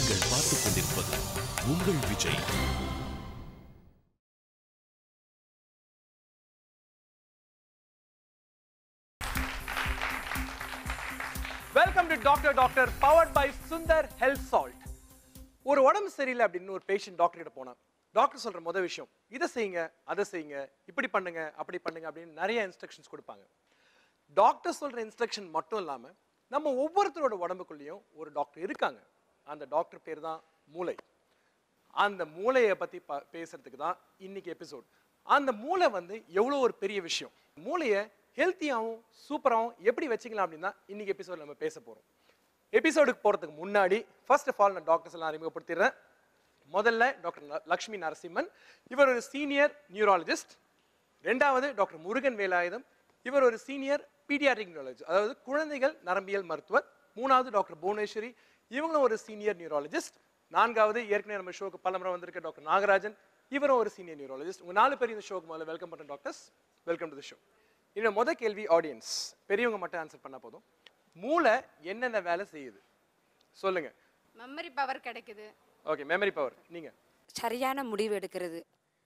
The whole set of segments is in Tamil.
நீங்கள் பார்த்துக் கொண்டிருப்பது உங்கள் Vijay. Welcome to doctor doctor powered by Sundar health salt. ஒரு உடம்பு சரியில்லை அப்படின்னு ஒரு பேஷண்ட் டாக்டர் கிட்ட போனா டாக்டர் சொல்ற முதல் விஷயம், இதை செய்யுங்க, அதை செய்யுங்க, இப்படி பண்ணுங்க, அப்படி பண்ணுங்க அப்படின்னு நிறைய இன்ஸ்ட்ரக்ஷன்ஸ் கொடுப்பாங்க. டாக்டர் சொல்ற இன்ஸ்ட்ரக்ஷன் மட்டும் இல்லாம நம்ம ஒவ்வொருத்தரோட உடம்புக்குள்ளேயும் ஒரு டாக்டர் இருக்காங்க. அந்த டாக்டர் பேர் தான் மூளை. அந்த மூளையை பத்தி பேசுறதுக்கு தான் இன்னைக்கு எபிசோட். அந்த மூளை எவ்வளோ ஒரு பெரிய விஷயம், மூளையை ஹெல்த்தியாகவும் சூப்பராகவும் எப்படி வச்சுக்கலாம் அப்படின்னு தான் இன்னைக்கு எபிசோட் நம்ம பேச போறோம். எபிசோடுக்கு போறதுக்கு முன்னாடி ஃபர்ஸ்ட் ஆஃப் ஆல் நான் டாக்டர்ஸ் எல்லாம் அறிமுகப்படுத்திடுறேன். முதல்ல டாக்டர் லக்ஷ்மி நரசிம்மன், இவர் ஒரு சீனியர் நியூராலஜிஸ்ட். ரெண்டாவது டாக்டர் முருகன் வேலாயுதம், இவர் ஒரு சீனியர் பீடியாட்ரிக் நியூராலஜிஸ்ட், அதாவது குழந்தைகள் நரம்பியல் மருத்துவர். மூணாவது டாக்டர் புவனேஸ்வரி, இவங்களும் ஒரு சீனியர் நியூராலஜிஸ்ட். நான்காவது ஏற்கனவே நம்ம ஷோக்கு பலமுறை வந்திருக்க டாக்டர் நாகராஜன், இவரும் ஒரு சீனியர் நியூராலஜிஸ்ட். உங்க 4 பேர் இந்த ஷோக்கு முதல்ல வெல்கம் பண்ணுறேன் doctors. Welcome to the show. இன்னும் முதல் கேள்வி ஆடியன்ஸ், பெரியவங்க மட்டும் ஆன்சர் பண்ணா போதும். மூளை என்னென்ன வேலை செய்யுது சொல்லுங்க. மெமரி பவர் கிடைக்குது. Okay, memory power. நீங்க சரியான முடிவு எடுக்கிறது.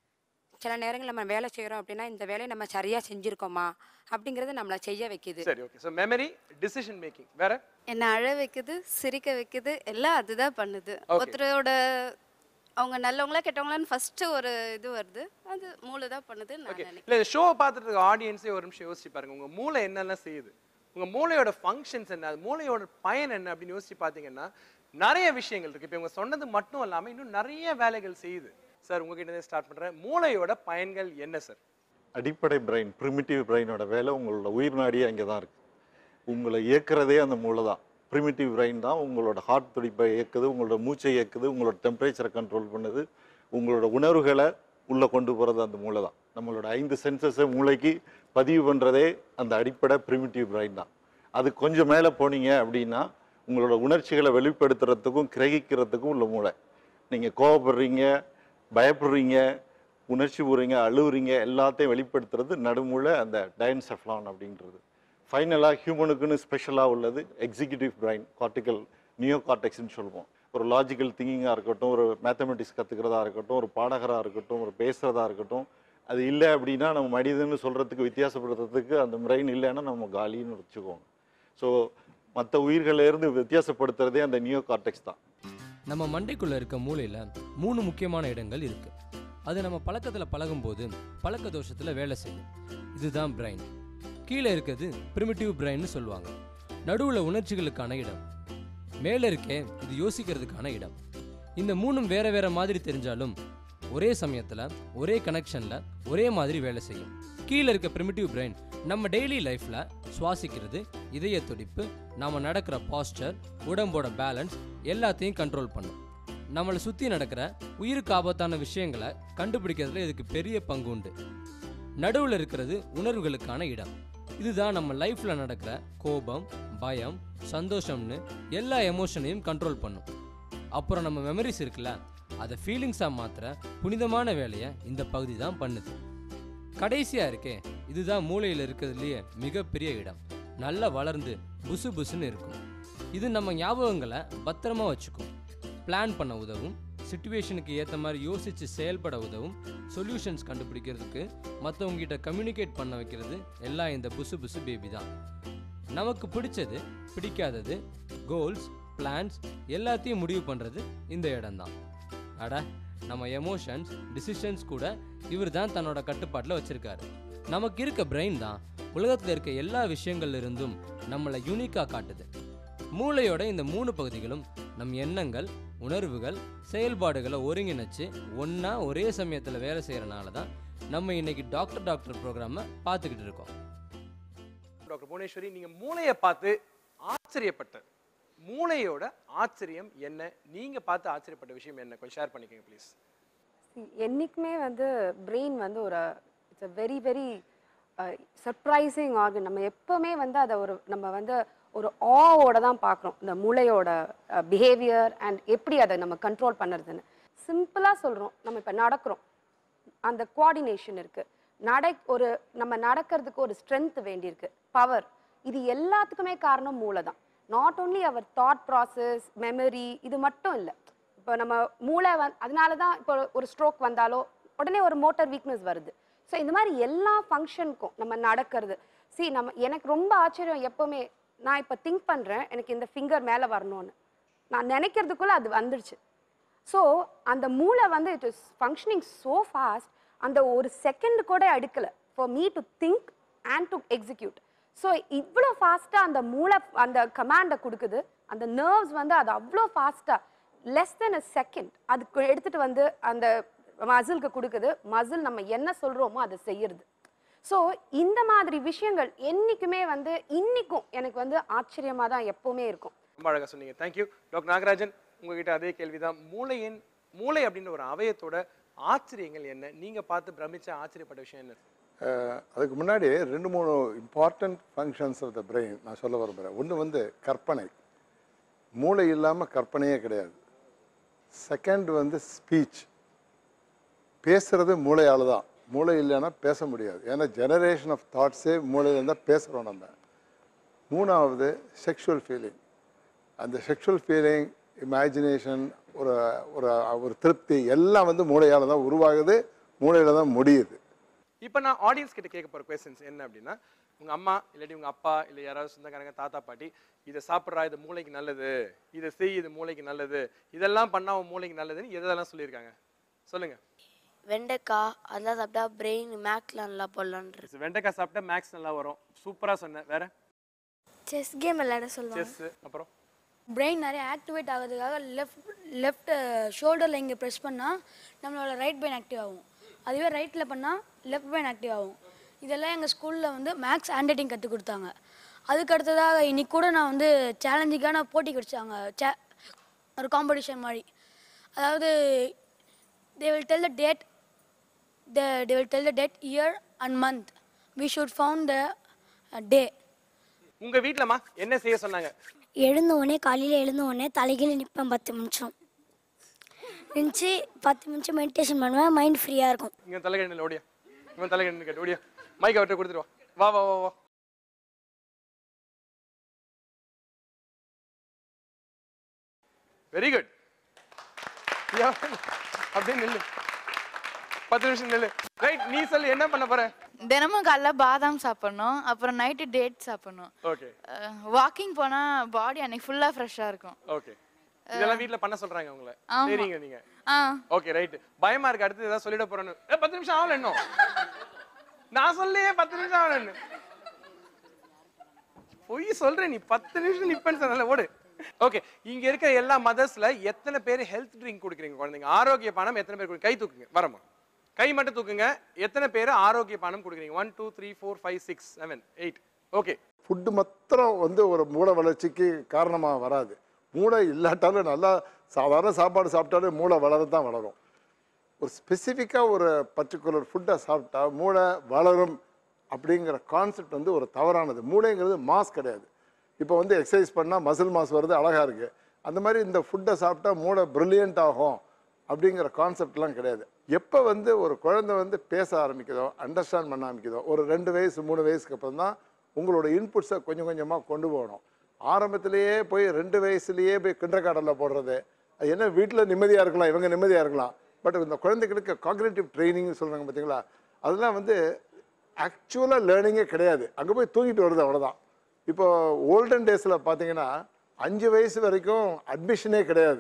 சில நேரங்கள் நம்ம வேலை செய்கிறோம் அப்படின்னா இந்த வேலையை நம்ம சரியாக செஞ்சுருக்கோமா அப்படிங்கிறத நம்மளை செய்ய வைக்குது. சரி, okay. So memory, decision making. வேற என்ன அழ வைக்குது, சிரிக்க வைக்குது, எல்லாம் அதுதான் பண்ணுது. ஒருத்தரோட அவங்க நல்லவங்களா கெட்டவங்களான்னு ஃபர்ஸ்ட் ஒரு இது வருது, அது மூளை தான் பண்ணுது நான் நினைக்கிறேன். இல்லை, ஷோ பார்த்துட்டு இருக்க ஆடியன்ஸே ஒரு நிமிஷம் யோசிச்சு பாருங்க, உங்க மூளை என்னெல்லாம் செய்யுது, உங்க மூளையோட ஃபங்க்ஷன்ஸ் என்ன, மூளையோட பயன் என்ன அப்படின்னு யோசிச்சு பார்த்தீங்கன்னா நிறைய விஷயங்கள் இருக்கு. இப்போ இவங்க சொன்னது மட்டும் இல்லாமல் இன்னும் நிறைய வேலைகள் செய்யுது. சார், உங்ககிட்ட ஸ்டார்ட் பண்றேன். மூளையோட பயன்கள் என்ன சார்? அடிப்படை பிரெயின், பிரிமிட்டிவ் பிரெயினோட வேலை உங்களோட உயிர் நாடியே அங்கே தான் இருக்குது. உங்களை இயக்குறதே அந்த மூளை தான். பிரிமிட்டிவ் பிரெயின் தான் உங்களோட ஹார்ட் துடிப்பை இயக்குது, உங்களோட மூச்சை இயக்குது, உங்களோட டெம்பரேச்சரை கண்ட்ரோல் பண்ணுது, உங்களோட உணர்வுகளை உள்ளே கொண்டு போகிறது அந்த மூளை தான். நம்மளோட 5 சென்சஸை மூளைக்கு பதிவு பண்ணுறதே அந்த அடிப்படை பிரிமிட்டிவ் பிரெயின் தான். அது கொஞ்சம் மேலே போனீங்க அப்படின்னா உங்களோட உணர்ச்சிகளை வெளிப்படுத்துறதுக்கும் கிரகிக்கிறதுக்கும் உள்ள மூளை. நீங்கள் கோவப்படுறீங்க, பயப்படுறீங்க, உணர்ச்சி போகிறீங்க, அழுவுறீங்க, எல்லாத்தையும் வெளிப்படுத்துறது நடுமூளை, அந்த டயன்செஃப்லான் அப்படின்றது. ஃபைனலாக ஹியூமனுக்குன்னு ஸ்பெஷலாக உள்ளது எக்ஸிக்யூட்டிவ் பிரைன், கார்டிக்கல் நியோ கார்டெக்ஸ்ன்னு சொல்லுவோம். ஒரு லாஜிக்கல் திங்கிங்காக இருக்கட்டும், ஒரு மேத்தமெட்டிக்ஸ் கற்றுக்கிறதா இருக்கட்டும், ஒரு பாடகராக இருக்கட்டும், ஒரு பேசுகிறதா இருக்கட்டும், அது இல்லை அப்படின்னா நம்ம மனிதன்னு சொல்கிறதுக்கு, வித்தியாசப்படுத்துறதுக்கு அந்த பிரெயின் இல்லைன்னா நம்ம காலின்னு வச்சுக்குவோங்க. ஸோ மற்ற உயிர்களிலிருந்து வித்தியாசப்படுத்துறதே அந்த நியோ கார்டெக்ஸ் தான். நம்ம மண்டைக்குள்ளே இருக்க மூளையில் 3 முக்கியமான இடங்கள் இருக்குது. அது நம்ம பழக்கத்தில் பழகும்போது பழக்க தோஷத்தில் வேலை செய்யும். இதுதான் பிரெயின். கீழே இருக்கிறது பிரிமிட்டிவ் பிரெயின்னு சொல்லுவாங்க. நடுவில் உணர்ச்சிகளுக்கான இடம். மேலே இருக்கே இது யோசிக்கிறதுக்கான இடம். இந்த 3ம் வேற வேற மாதிரி தெரிஞ்சாலும் ஒரே சமயத்தில் ஒரே கனெக்ஷனில் ஒரே மாதிரி வேலை செய்யும். கீழே இருக்க பிரிமிட்டிவ் பிரெயின் நம்ம டெய்லி லைஃப்பில் சுவாசிக்கிறது, இதய துடிப்பு, நம்ம நடக்கிற பாஸ்டர், உடம்போட பேலன்ஸ் எல்லாத்தையும் கண்ட்ரோல் பண்ணும். நம்மளை சுற்றி நடக்கிற உயிருக்கு ஆபத்தான விஷயங்களை கண்டுபிடிக்கிறதுல இதுக்கு பெரிய பங்கு உண்டு. நடுவில் இருக்கிறது உணர்வுகளுக்கான இடம். இதுதான் நம்ம லைஃப்பில் நடக்கிற கோபம், பயம், சந்தோஷம்னு எல்லா எமோஷனையும் கண்ட்ரோல் பண்ணும். அப்புறம் நம்ம மெமரிஸ் இருக்குல்ல, அதை ஃபீலிங்ஸாக மாற்றுற புனிதமான வேலையை இந்த பகுதி தான் பண்ணுது. கடைசியாக இருக்கே, இதுதான் மூளையில் இருக்கிறதுலையே மிகப்பெரிய இடம். நல்லா வளர்ந்து புசு புசுன்னு இருக்கும். இது நம்ம ஞாபகங்களை பத்திரமா வச்சுக்கும், பிளான் பண்ண உதவும், சிச்சுவேஷனுக்கு ஏற்ற மாதிரி யோசித்து செயல்பட உதவும், சொல்யூஷன்ஸ் கண்டுபிடிக்கிறதுக்கு, மற்றவங்ககிட்ட கம்யூனிகேட் பண்ண வைக்கிறது எல்லாம் இந்த புசு புசு பேபி தான். நமக்கு பிடிச்சது, பிடிக்காதது, கோல்ஸ், பிளான்ஸ் எல்லாத்தையும் முடிவு பண்ணுறது இந்த இடம்தான். அட, நம்ம எமோஷன்ஸ், டிசிஷன்ஸ் கூட இவர் தான் தன்னோட கட்டுப்பாட்டில் வச்சுருக்காரு. நமக்கு இருக்க பிரெயின் தான் உலகத்தில் இருக்க எல்லா விஷயங்கள்ல இருந்தும் நம்மளை யூனிக்காக காட்டுது. மூளையோட இந்த 3 பகுதிகளும் நம் எண்ணங்கள், உணர்வுகள், செயல்பாடுகளை ஒருங்கிணைச்சு ஒன்றா ஒரே சமயத்தில் வேலை செய்கிறனால தான் நம்ம இன்னைக்கு டாக்டர் ப்ரோக்ராமை பார்த்துக்கிட்டு இருக்கோம். டாக்டர் புவனேஸ்வரி, நீங்கள் மூளையை பார்த்து ஆச்சரியப்பட்ட மூளையோட ஆச்சரியம் என்ன, நீங்கள் பார்த்து ஆச்சரியப்பட்ட விஷயம் என்ன, கொஞ்சம் ஷேர் பண்ணிக்கோங்க ப்ளீஸ். என்னைக்குமே பிரெயின் ஒரு it's a very very surprising organ. நம்ம எப்போவுமே அதை நம்ம ஒரு ஆவோட தான் பார்க்குறோம், இந்த மூளையோட பிஹேவியர் அண்ட் எப்படி அதை நம்ம கண்ட்ரோல் பண்ணுறதுன்னு. சிம்பிளாக சொல்கிறோம், நம்ம இப்போ நடக்கிறோம், அந்த கோஆர்டினேஷன் இருக்குது, நம்ம நடக்கிறதுக்கு ஒரு ஸ்ட்ரென்த் வேண்டியிருக்கு, பவர். இது எல்லாத்துக்குமே காரணம் மூளை தான். Not only our thought process, memory, இது மட்டும் இல்லை. இப்போ நம்ம மூளை அதனால தான் இப்போ ஒரு ஸ்ட்ரோக் வந்தாலோ உடனே ஒரு மோட்டார் வீக்னஸ் வருது. ஸோ இந்த மாதிரி எல்லா ஃபங்க்ஷனுக்கும் நம்ம நடக்கிறது. எனக்கு ரொம்ப ஆச்சரியம் எப்போவுமே, நான் இப்போ திங்க் பண்ணுறேன் எனக்கு இந்த ஃபிங்கர் மேலே வரணும்னு, நான் நினைக்கிறதுக்குள்ளே அது வந்துடுச்சு. ஸோ அந்த மூளை வந்து it is functioning so fast, அந்த ஒரு செகண்ட் கூட எடுக்கலை for me to think and to execute. So இவ்வளோ ஃபாஸ்ட்டாக அந்த மூளை அந்த கமாண்டை கொடுக்குது, அந்த நர்வ்ஸ் வந்து அது அவ்வளோ ஃபாஸ்ட்டாக லெஸ் தென் அ செகண்ட் அதுக்கு எடுத்துகிட்டு வந்து அந்த மசிலுக்கு கொடுக்குது. மசில் நம்ம என்ன சொல்கிறோமோ அதை செய்யறது. ஸோ இந்த மாதிரி விஷயங்கள் என்றைக்குமே வந்து இன்னைக்கும் எனக்கு வந்து ஆச்சரியமாக தான் எப்போவுமே இருக்கும். ரொம்ப அழகாக சொன்னீங்க. தேங்க்யூ. டாக்டர் நாகராஜன், உங்ககிட்ட அதே கேள்விதான். மூளை அப்படின்ற ஒரு அவயத்தோட ஆச்சரியங்கள் என்ன? நீங்கள் பார்த்து பிரமிச்ச ஆச்சரியப்பட்ட விஷயம் என்ன? அதுக்கு முன்னாடி 2-3 important functions of the brain நான் சொல்ல விரும்புகிறேன். ஒன்று வந்து கற்பனை, மூளை இல்லாமல் கற்பனையே கிடையாது. செகண்ட் வந்து ஸ்பீச், பேசுறது மூளையால் தான். மூளை இல்லைன்னா பேச முடியாது. ஏன்னா ஜெனரேஷன் ஆஃப் தாட்ஸே மூளையில் தான் பேசுகிறோம் நம்ம. மூணாவது செக்ஷுவல் ஃபீலிங். அந்த செக்ஷுவல் ஃபீலிங், இமேஜினேஷன், ஒரு ஒரு ஒரு திருப்தி எல்லாம் வந்து மூளையால் தான் உருவாகுது, மூளையில் தான் முடியுது. இப்போ நான் ஆடியன்ஸ் கிட்ட கேட்க போகிற கொஸ்டின்ஸ் என்ன அப்படின்னா, உங்கள் அம்மா இல்லாட்டி உங்கள் அப்பா இல்லை யாராவது சொந்தக்காரங்க, தாத்தா பாட்டி, இதை சாப்பிட்றா இது மூளைக்கு நல்லது, இதை செய் இது மூளைக்கு நல்லது, இதெல்லாம் பண்ணால் உன் மூளைக்கு நல்லதுன்னு எதெல்லாம் சொல்லியிருக்காங்க சொல்லுங்கள். வெண்டைக்காய் அதெல்லாம் சாப்பிட்டா பிரெயின் மேக்ஸ்லாம் நல்லா போடலான்னு. வெண்டைக்காய் சாப்பிட்டா மேக்ஸ் நல்லா வரும். சூப்பராக சொன்னேன். வேற செஸ் கேம் விளையாட சொல்லுவாங்க. செஸ். அப்புறம் பிரெயின் நிறைய ஆக்டிவேட் ஆகிறதுக்காக லெஃப்ட் ஷோல்டரில் இங்கே ப்ரெஸ் பண்ணால் நம்மளோட ரைட் பிரெயின் ஆக்டிவ் ஆகும். அதுவே ரைட்டில் பண்ணால் லெஃப்ட் பிரெயின் ஆக்டிவ் ஆகும். இதெல்லாம் எங்கள் ஸ்கூலில் வந்து மேக்ஸ் ஹேண்ட் ரைட்டிங் கற்றுக் கொடுத்தாங்க. அதுக்கு அடுத்ததாக இன்னைக்கு கூட நான் வந்து சேலஞ்சிங்கான போட்டிக்கு வச்சாங்க, ஒரு காம்படிஷன் மாதிரி. அதாவது they will tell the date, year and month. We should found the day. உங்கள் வீட்டிலம்மா என்ன செய்ய சொன்னாங்க? காலையில் எழுந்த உடனே தலைகீழ நிற்பேன் 10 நிமிஷம் நினச்சி 10 நிமிஷம் மெடிடேஷன் பண்ணுவேன். மைண்ட் ஃப்ரீயாக இருக்கும். இங்கே தலைகண்ணில் ஓடியா, இவன் தலைகண்ணு கேட்டு ஓடியா, மைக் அவர்கிட்ட கொடுத்துட்டு வா வா வா வா. Very good. அப்படியே நில்லு, 10 நிமிஷம் நில்லு. ரைட், நீ சொல்லு என்ன பண்ண போற? தினமும் காலைல பாதாம் சாப்பிடணும், அப்புறம் நைட்டு டேட் சாப்பிடணும். ஓகே. வாக்கிங் போனா பாடி அன்னைக்கு ஃபுல்லா ஃப்ரெஷ்ஷா இருக்கும். ஓகே. இதெல்லாம் வீட்ல பண்ண சொல்றாங்க உங்களை? சரிங்க நீங்க. Okay right. பயமா இருக்கு அடுத்து ஏதாவது சொல்லிட போறேன்னு. 10 நிமிஷம் ஆகல இன்னும். நான் சொல்லியே 10 நிமிஷம் ஆகலன்னு. போய் சொல்றேன் நீ 10 நிமிஷம் நிப்பேன்னு சொன்னல, ஓடு. ஓகே, இங்க இருக்கிற எல்லா மதர்ஸ்ல எத்தனை பேர் ஹெல்த் ட்ரிங்க் குடிக்கிறீங்க குழந்தைங்க? ஆரோக்கிய பானம் எத்தனை பேர் குடிக்கிறீங்க? கை தூக்குங்க. வரமா, கை மட்டும் தூக்குங்க. எத்தனை பேர் ஆரோக்கிய பானம் குடிக்கிறீங்க? 1 2 3 4 5 6 7 8. ஓகே. ஃபுட்டு மாத்திரம் வந்து ஒரு மூளை வளர்ச்சிக்கு காரணமாக வராது. மூளை இல்லாட்டாலும் நல்லா சாதாரண சாப்பாடு சாப்பிட்டாலும் மூளை வளரத்தான் வளரும். ஒரு ஸ்பெசிஃபிக்காக ஒரு பர்டிகுலர் ஃபுட்டை சாப்பிட்டா மூளை வளரும் அப்படிங்கிற கான்செப்ட் வந்து ஒரு தவறானது. மூளைங்கிறது மாஸ் கிடையாது. இப்போ வந்து எக்ஸசைஸ் பண்ணால் மசில் மாஸ் வருது, அழகாக இருக்குது. அந்த மாதிரி இந்த ஃபுட்டை சாப்பிட்டா மூளை ப்ரில்லியண்ட் ஆகும் அப்படிங்கிற கான்செப்ட்லாம் கிடையாது. எப்போ வந்து ஒரு குழந்தை வந்து பேச ஆரம்பிக்குதோ, அண்டர்ஸ்டாண்ட் பண்ண ஆரம்பிக்குதோ, ஒரு 2 வயசு 3 வயசுக்கு அப்புறம் தான் உங்களோட இன்புட்ஸை கொஞ்சம் கொஞ்சமாக கொண்டு போகணும். ஆரம்பத்திலேயே போய் 2 வயசுலேயே போய் கிண்டர்கார்டனில் போடுறது, அது என்ன வீட்டில் நிம்மதியாக இருக்கலாம், இவங்க நிம்மதியாக இருக்கலாம். பட் இந்த குழந்தைகளுக்கு காக்னிட்டிவ் ட்ரைனிங்னு சொல்கிறாங்க பார்த்தீங்களா, அதெல்லாம் வந்து ஆக்சுவலாக லேர்னிங்கே கிடையாது. அங்கே போய் தூங்கிட்டு வருது, அவ்வளோதான். இப்போ ஓல்டன் டேஸில் பார்த்தீங்கன்னா 5 வயசு வரைக்கும் அட்மிஷனே கிடையாது.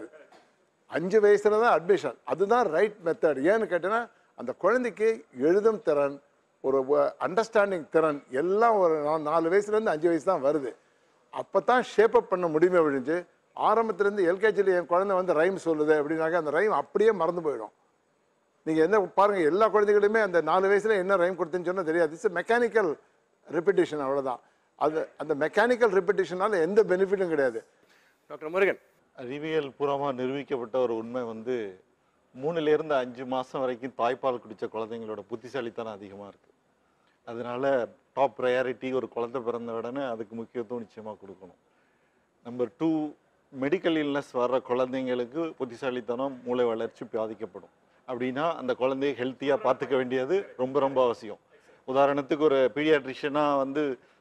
5 வயசுல தான் அட்மிஷன். அதுதான் ரைட் மெத்தட். ஏன்னு கேட்டீங்கன்னா அந்த குழந்தைக்கு எழுதும் திறன், ஒரு அண்டர்ஸ்டாண்டிங் திறன் எல்லாம் ஒரு 4 வயசுலேருந்து 5 வயசு தான் வருது. அப்போ தான் ஷேப்அப் பண்ண முடியுமே அப்படின்ட்டு ஆரம்பத்துலேருந்து எல்கேஜியில் என் குழந்தை வந்து ரைம் சொல்லுது அப்படின்னாக்க அந்த ரைம் அப்படியே மறந்து போயிடும். நீங்கள் என்ன பாருங்கள், எல்லா குழந்தைகளுமே அந்த 4 வயசில் என்ன ரைம் கொடுத்துன்னு சொன்னால் தெரியாது. இட்ஸ் மெக்கானிக்கல் ரிப்பிட்டேஷன், அவ்வளோதான். அந்த மெக்கானிக்கல் ரிப்பிட்டேஷனால் எந்த பெனிஃபிட்டும் கிடையாது. டாக்டர் முருகன், அறிவியல் பூர்வமாக நிரூபிக்கப்பட்ட ஒரு உண்மை வந்து 3லேருந்து 5 மாதம் வரைக்கும் தாய்ப்பால் குடித்த குழந்தைங்களோட புத்திசாலித்தனம் அதிகமாக இருக்குது. அதனால டாப் ப்ரையாரிட்டி ஒரு குழந்தை பிறந்த உடனே அதுக்கு முக்கியத்துவம் நிச்சயமாக கொடுக்கணும். நம்பர் 2, மெடிக்கல் இல்னஸ் வர்ற குழந்தைங்களுக்கு புத்திசாலித்தனம், மூளை வளர்ச்சி பாதிக்கப்படும். அப்படின்னா அந்த குழந்தைய ஹெல்த்தியாக பார்த்துக்க வேண்டியது ரொம்ப ரொம்ப அவசியம். உதாரணத்துக்கு ஒரு பீடியாட்ரிஷியனாக வந்து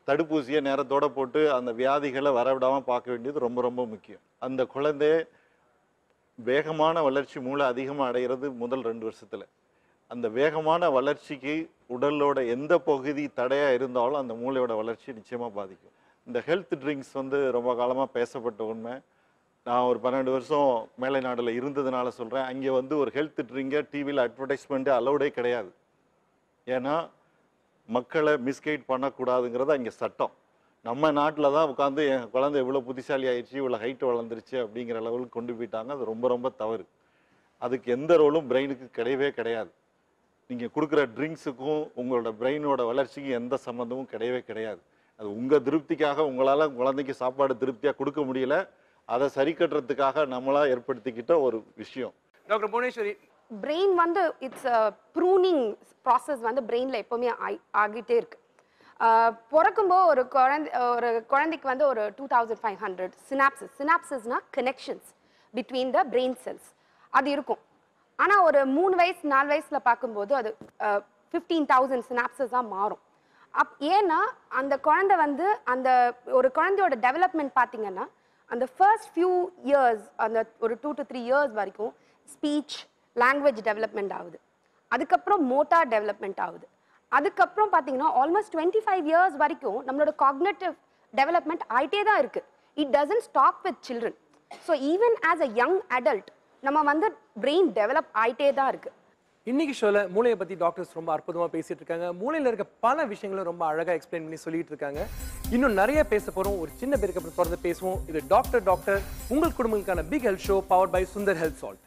தடுப்பூசியை நேரத்தோடு போட்டு அந்த வியாதிகளை வரவிடாமல் பார்க்க வேண்டியது ரொம்ப ரொம்ப முக்கியம். அந்த குழந்தை வேகமான வளர்ச்சி மூளை அதிகமாக அடைகிறது முதல் 2 வருஷத்தில். அந்த வேகமான வளர்ச்சிக்கு உடலோட எந்த பகுதி தடையாக இருந்தாலும் அந்த மூளையோட வளர்ச்சி நிச்சயமாக பாதிக்கும். இந்த ஹெல்த் ட்ரிங்க்ஸ் வந்து ரொம்ப காலமாக பேசப்பட்ட உண்மை. நான் ஒரு 12 வருஷம் மேலை நாடில் இருந்ததுனால சொல்கிறேன். அங்கே வந்து ஒரு ஹெல்த் ட்ரிங்கை டிவியில் அட்வர்டைஸ்மெண்ட்டு அலௌடே கிடையாது. ஏன்னா மக்களை மிஸ்கைட் பண்ணக்கூடாதுங்கிறது அங்கே சட்டம். நம்ம நாட்டில் தான் உட்காந்து என் குழந்தை இவ்வளோ புத்திசாலி ஆயிடுச்சு, இவ்வளோ ஹைட் வளர்ந்துருச்சு அப்படிங்கிற லெவலுக்கு கொண்டு போயிட்டாங்க. அது ரொம்ப ரொம்ப தவறு. அதுக்கு எந்த ரோலும் பிரெயினுக்கு கிடையவே கிடையாது. நீங்கள் கொடுக்குற ட்ரிங்க்ஸுக்கும் உங்களோட பிரெயினோட வளர்ச்சிக்கும் எந்த சம்மந்தமும் கிடையவே கிடையாது. அது உங்கள் திருப்திக்காக உங்களால் குழந்தைக்கு சாப்பாடு திருப்தியாக கொடுக்க முடியல, அதை சரி கட்டுறதுக்காக நம்மளாக ஏற்படுத்திக்கிட்ட ஒரு விஷயம். டாக்டர் புவனேஸ்வரி, பிரெயின் வந்து இட்ஸ் ப்ரூனிங் ப்ராசஸ் வந்து பிரெயினில் எப்போவுமே ஆகிட்டே இருக்கு. பிறக்கும்போது ஒரு குழந்தைக்கு வந்து ஒரு 2500 சினாப்சஸ்னா connections between the brain cells அது இருக்கும். ஆனால் ஒரு 3 வயசு 4 வயசில் பார்க்கும்போது அது 15,000 சினாப்சஸாக மாறும். ஏன்னா அந்த குழந்தை வந்து அந்த ஒரு குழந்தையோட டெவலப்மெண்ட் பார்த்தீங்கன்னா அந்த ஃபர்ஸ்ட் ஃபியூ இயர்ஸ், அந்த ஒரு 2 to 3 இயர்ஸ் வரைக்கும் ஸ்பீச் லாங்குவேஜ் டெவலப்மெண்ட் ஆகுது. அதுக்கப்புறம் மோட்டார் டெவலப்மெண்ட் ஆகுது. அதுக்கப்புறம் பார்த்தீங்கன்னா ஆல்மோஸ்ட் 25 இயர்ஸ் வரைக்கும் நம்மளோட காக்னேட்டிவ் டெவலப்மெண்ட் ஆகிட்டே தான் இருக்கு. It doesn't stop with children. So even as a young adult நம்ம வந்து பிரெயின் டெவலப் ஆகிட்டே தான் இருக்கு. இன்னைக்கு ஷோல மூளையை பத்தி டாக்டர்ஸ் ரொம்ப அற்புதமா பேசிட்டு இருக்காங்க. மூளையில இருக்க பல விஷயங்களும் ரொம்ப அழகா எக்ஸ்பிளைன் பண்ணி சொல்லிட்டு இருக்காங்க. இன்னும் நிறைய பேச போறோம். ஒரு சின்ன பேருக்கு அப்புறம் தொடர்ந்து பேசுவோம். இது டாக்டர் உங்கள் குடும்பங்களுக்கான big health show powered by Sundar health salt.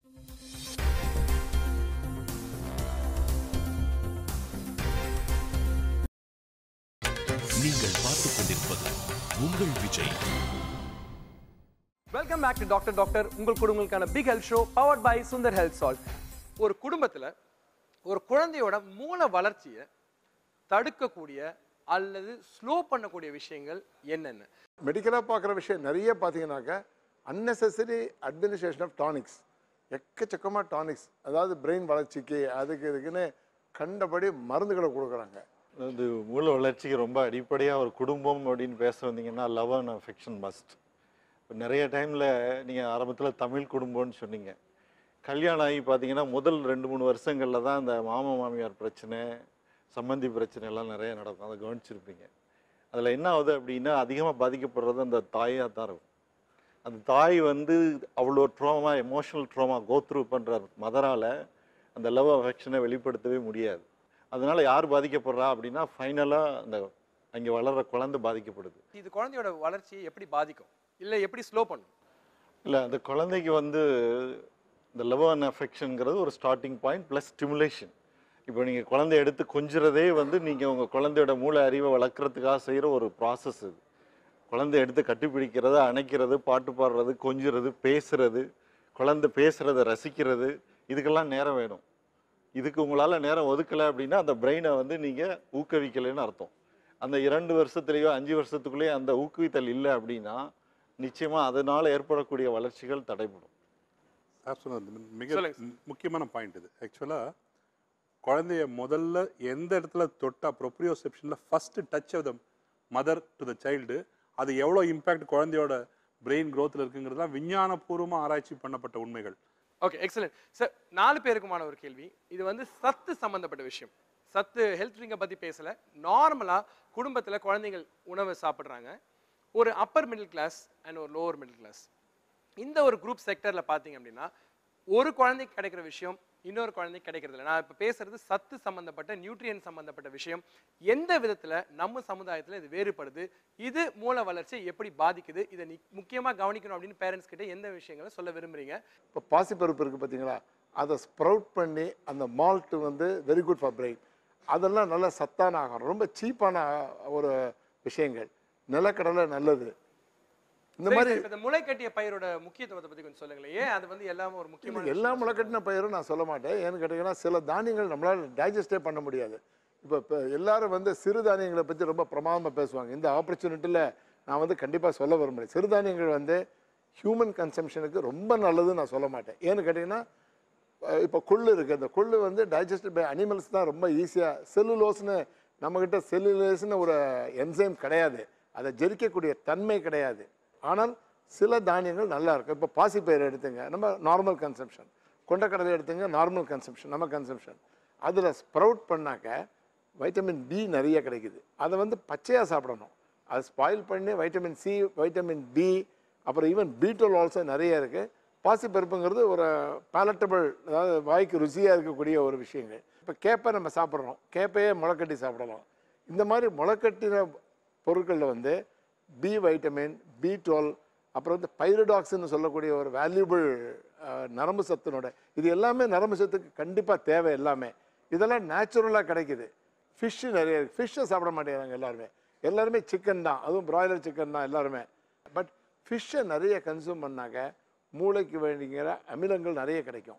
நீங்கள் பார்த்துக் கொண்டிருப்பது உங்கள் Vijay. Welcome back to doctor உங்கள் குடும்பங்களுக்கான big health show powered by Sundar health salt. ஒரு குடும்பத்துல ஒரு குழந்தையோட மூளை வளர்ச்சியை தடுக்கக்கூடிய அல்லது ஸ்லோ பண்ணக்கூடிய விஷயங்கள் என்னென்ன? மெடிக்கலாக பார்க்குற விஷயம் நிறைய பார்த்தீங்கன்னாக்கா அன்னெசரி அட்மினிஸ்ட்ரேஷன் ஆஃப் டானிக்ஸ், எக்கச்சக்கமாக டானிக்ஸ், அதாவது பிரெயின் வளர்ச்சிக்கு அதுக்கு இதுக்குன்னு கண்டபடி மருந்துகளை கொடுக்குறாங்க. அது மூளை வளர்ச்சிக்கு ரொம்ப அடிப்படையாக ஒரு குடும்பம் அப்படின்னு பேச வந்தீங்கன்னா லவ் அண்ட் அஃபெக்ஷன் மஸ்ட். இப்போ நிறைய டைமில் நீங்கள் ஆரம்பத்தில் தமிழ் குடும்பம்னு சொன்னீங்க. கல்யாணம் ஆகி பார்த்தீங்கன்னா முதல் 2-3 வருஷங்களில் தான் இந்த மாமா மாமியார் பிரச்சனை, சம்மந்தி பிரச்சனை எல்லாம் நிறைய நடக்கும். அதை கவனிச்சிருப்பீங்க. அதில் என்ன ஆகுது அப்படின்னா அதிகமாக பாதிக்கப்படுறது அந்த தாயாக தான் இருக்கும். அந்த தாய் வந்து அவ்வளோ ட்ரோமா, எமோஷனல் ட்ரோமா கோத்ரூ பண்ணுற மதரால் அந்த லவ் அஃபெக்ஷனை வெளிப்படுத்தவே முடியாது. அதனால யார் பாதிக்கப்படுறா அப்படின்னா ஃபைனலாக அந்த அங்கே வளர்கிற குழந்தை பாதிக்கப்படுது. இது குழந்தையோட வளர்ச்சியை எப்படி பாதிக்கும், இல்லை எப்படி ஸ்லோ பண்ணும்? இல்லை, அந்த குழந்தைக்கு வந்து இந்த லவ் அண்ட் அஃபெக்ஷனுங்கிறது ஒரு ஸ்டார்டிங் பாயிண்ட் ப்ளஸ் ஸ்டிமுலேஷன். இப்போ நீங்கள் குழந்தைய எடுத்து கொஞ்சிறதே வந்து நீங்கள் உங்கள் குழந்தையோட மூளை அறிவை வளர்க்குறதுக்காக செய்கிற ஒரு ப்ராசஸ் இது. குழந்தைய எடுத்து கட்டிப்பிடிக்கிறது, அணைக்கிறது, பாட்டு பாடுறது, கொஞ்சிறது, பேசுறது, குழந்தை பேசுகிறத ரசிக்கிறது, இதுக்கெல்லாம் நேரம் வேணும். இதுக்கு உங்களால் நேரம் ஒதுக்கலை அப்படின்னா அந்த பிரெயினை வந்து நீங்கள் ஊக்குவிக்கலைன்னு அர்த்தம். அந்த 2 வருஷத்துலேயோ 5 வருஷத்துக்குள்ளேயே அந்த ஊக்குவித்தல் இல்லை அப்படின்னா நிச்சயமாக அதனால் ஏற்படக்கூடிய வளர்ச்சிகள் தடைப்படும். சார் சொன்னது மிக முக்கியமான பாயிண்ட் இது. ஆக்சுவலாக குழந்தைய முதல்ல எந்த இடத்துல தொட்டா ப்ரொப்ரியோசெப்ஷனில் first touch of the mother to the child, அது எவ்வளோ இம்பேக்ட் குழந்தையோட பிரெயின் க்ரோத்தில் இருக்குங்கிறதுலாம் விஞ்ஞானபூர்வமாக ஆராய்ச்சி பண்ணப்பட்ட உண்மைகள். Okay, excellent sir. 4 பேருக்குமான ஒரு கேள்வி. இது வந்து சத்து சம்பந்தப்பட்ட விஷயம். சத்து ஹெல்த் ட்ரிங்கை பற்றி பேசலை. நார்மலாக குடும்பத்தில் குழந்தைகள் உணவு சாப்பிட்றாங்க. ஒரு அப்பர் மிடில் கிளாஸ் அண்ட் ஒரு லோவர் மிடில் கிளாஸ். இந்த ஒரு குரூப் செக்டரில் பார்த்தீங்க அப்படின்னா ஒரு குழந்தைக்கு கிடைக்கிற விஷயம் இன்னொரு குழந்தைக்கு கிடைக்கிறது இல்லை. நான் இப்போ பேசுறது சத்து சம்பந்தப்பட்ட நியூட்ரியன் சம்பந்தப்பட்ட விஷயம். எந்த விதத்தில் நம்ம சமுதாயத்தில் இது வேறுபடுது, இது மூளை வளர்ச்சி எப்படி பாதிக்குது, இதை முக்கியமாக கவனிக்கணும் அப்படின்னு பேரண்ட்ஸ் கிட்ட எந்த விஷயங்களை சொல்ல விரும்புறீங்க? இப்போ பாசிப்பருப்பு இருக்குது பார்த்தீங்களா, அதை ஸ்ப்ரவுட் பண்ணி அந்த மால்ட் வந்து வெரி குட் ஃபார் பிரெயின். அதெல்லாம் நல்ல சத்தான ஆகாரம், ரொம்ப சீப்பான ஒரு விஷயங்கள். நிலக்கடலை நல்லது. இந்த மாதிரி இந்த முளைக்கட்டிய பயிரோட முக்கியத்துவத்தை பற்றி கொஞ்சம் சொல்லுங்களேன். ஏன் அது வந்து எல்லாமே ஒரு முக்கியமான? எல்லா முளைக்கட்டின பயிரும் நான் சொல்ல மாட்டேன். ஏன்னு கேட்டிங்கன்னா சில தானியங்கள் நம்மளால் டைஜஸ்டே பண்ண முடியாது. இப்போ எல்லாரும் வந்து சிறுதானியங்களை பற்றி ரொம்ப பிரமாதமாக பேசுவாங்க. இந்த ஆப்பர்ச்சுனிட்டியில் நான் வந்து கண்டிப்பாக சொல்ல விரும்புகிறேன். சிறுதானியங்கள் வந்து ஹியூமன் கன்சம்ஷனுக்கு ரொம்ப நல்லதுன்னு நான் சொல்ல மாட்டேன். ஏன்னு கேட்டிங்கன்னா இப்போ கொள்ளு இருக்குது. அந்த கொள்ளு வந்து டைஜஸ்டட் பை அனிமல்ஸ் தான் ரொம்ப ஈஸியாக. செல்லுலோஸ்னு நம்மக்கிட்ட செல்லுலேஸ்னு ஒரு என்சைம் கிடையாது, அதை ஜெரிக்கக்கூடிய தன்மை கிடையாது. ஆனால் சில தானியங்கள் நல்லா இருக்கும். இப்போ பாசிப்பயிறு எடுத்துங்க, நம்ம நார்மல் கன்சம்ஷன். கொண்டக்கடலை எடுத்துங்க, நார்மல் கன்சம்ஷன், நம்ம கன்சம்ஷன். அதில் ஸ்ப்ரவுட் பண்ணாக்க வைட்டமின் பி நிறைய கிடைக்குது. அதை வந்து பச்சையாக சாப்பிடணும். அது ஸ்பாயில் பண்ணி வைட்டமின் சி, வைட்டமின் பி, அப்புறம் ஈவன் பீட்டோல் ஆல்சோ நிறைய இருக்குது. பாசிப்பருப்புங்கிறது ஒரு பேலட்டபிள், அதாவது வாய்க்கு ருசியாக இருக்கக்கூடிய ஒரு விஷயங்கள். இப்போ கேப்பை நம்ம சாப்பிட்றோம், கேப்பையே முளைக்கட்டி சாப்பிடலாம். இந்த மாதிரி முளைக்கட்டின பொருட்களில் வந்து பி வைட்டமின், பி12, அப்புறம் வந்து பைரடாக்ஸ்ன்னு சொல்லக்கூடிய ஒரு வேல்யூபிள் நரம்பு சத்துனோட, இது எல்லாமே நரம்பு சத்துக்கு கண்டிப்பாக தேவை. எல்லாமே இதெல்லாம் நேச்சுரலாக கிடைக்குது. ஃபிஷ்ஷு நிறைய இருக்குது. ஃபிஷ்ஷை சாப்பிட மாட்டேங்கிறாங்க எல்லாருமே சிக்கன் தான், அதுவும் பிராய்லர் சிக்கன் தான் எல்லாருமே. பட் ஃபிஷ்ஷை நிறைய கன்சூம் பண்ணாக்க மூளைக்கு வேண்டிங்கிற அமிலங்கள் நிறைய கிடைக்கும்.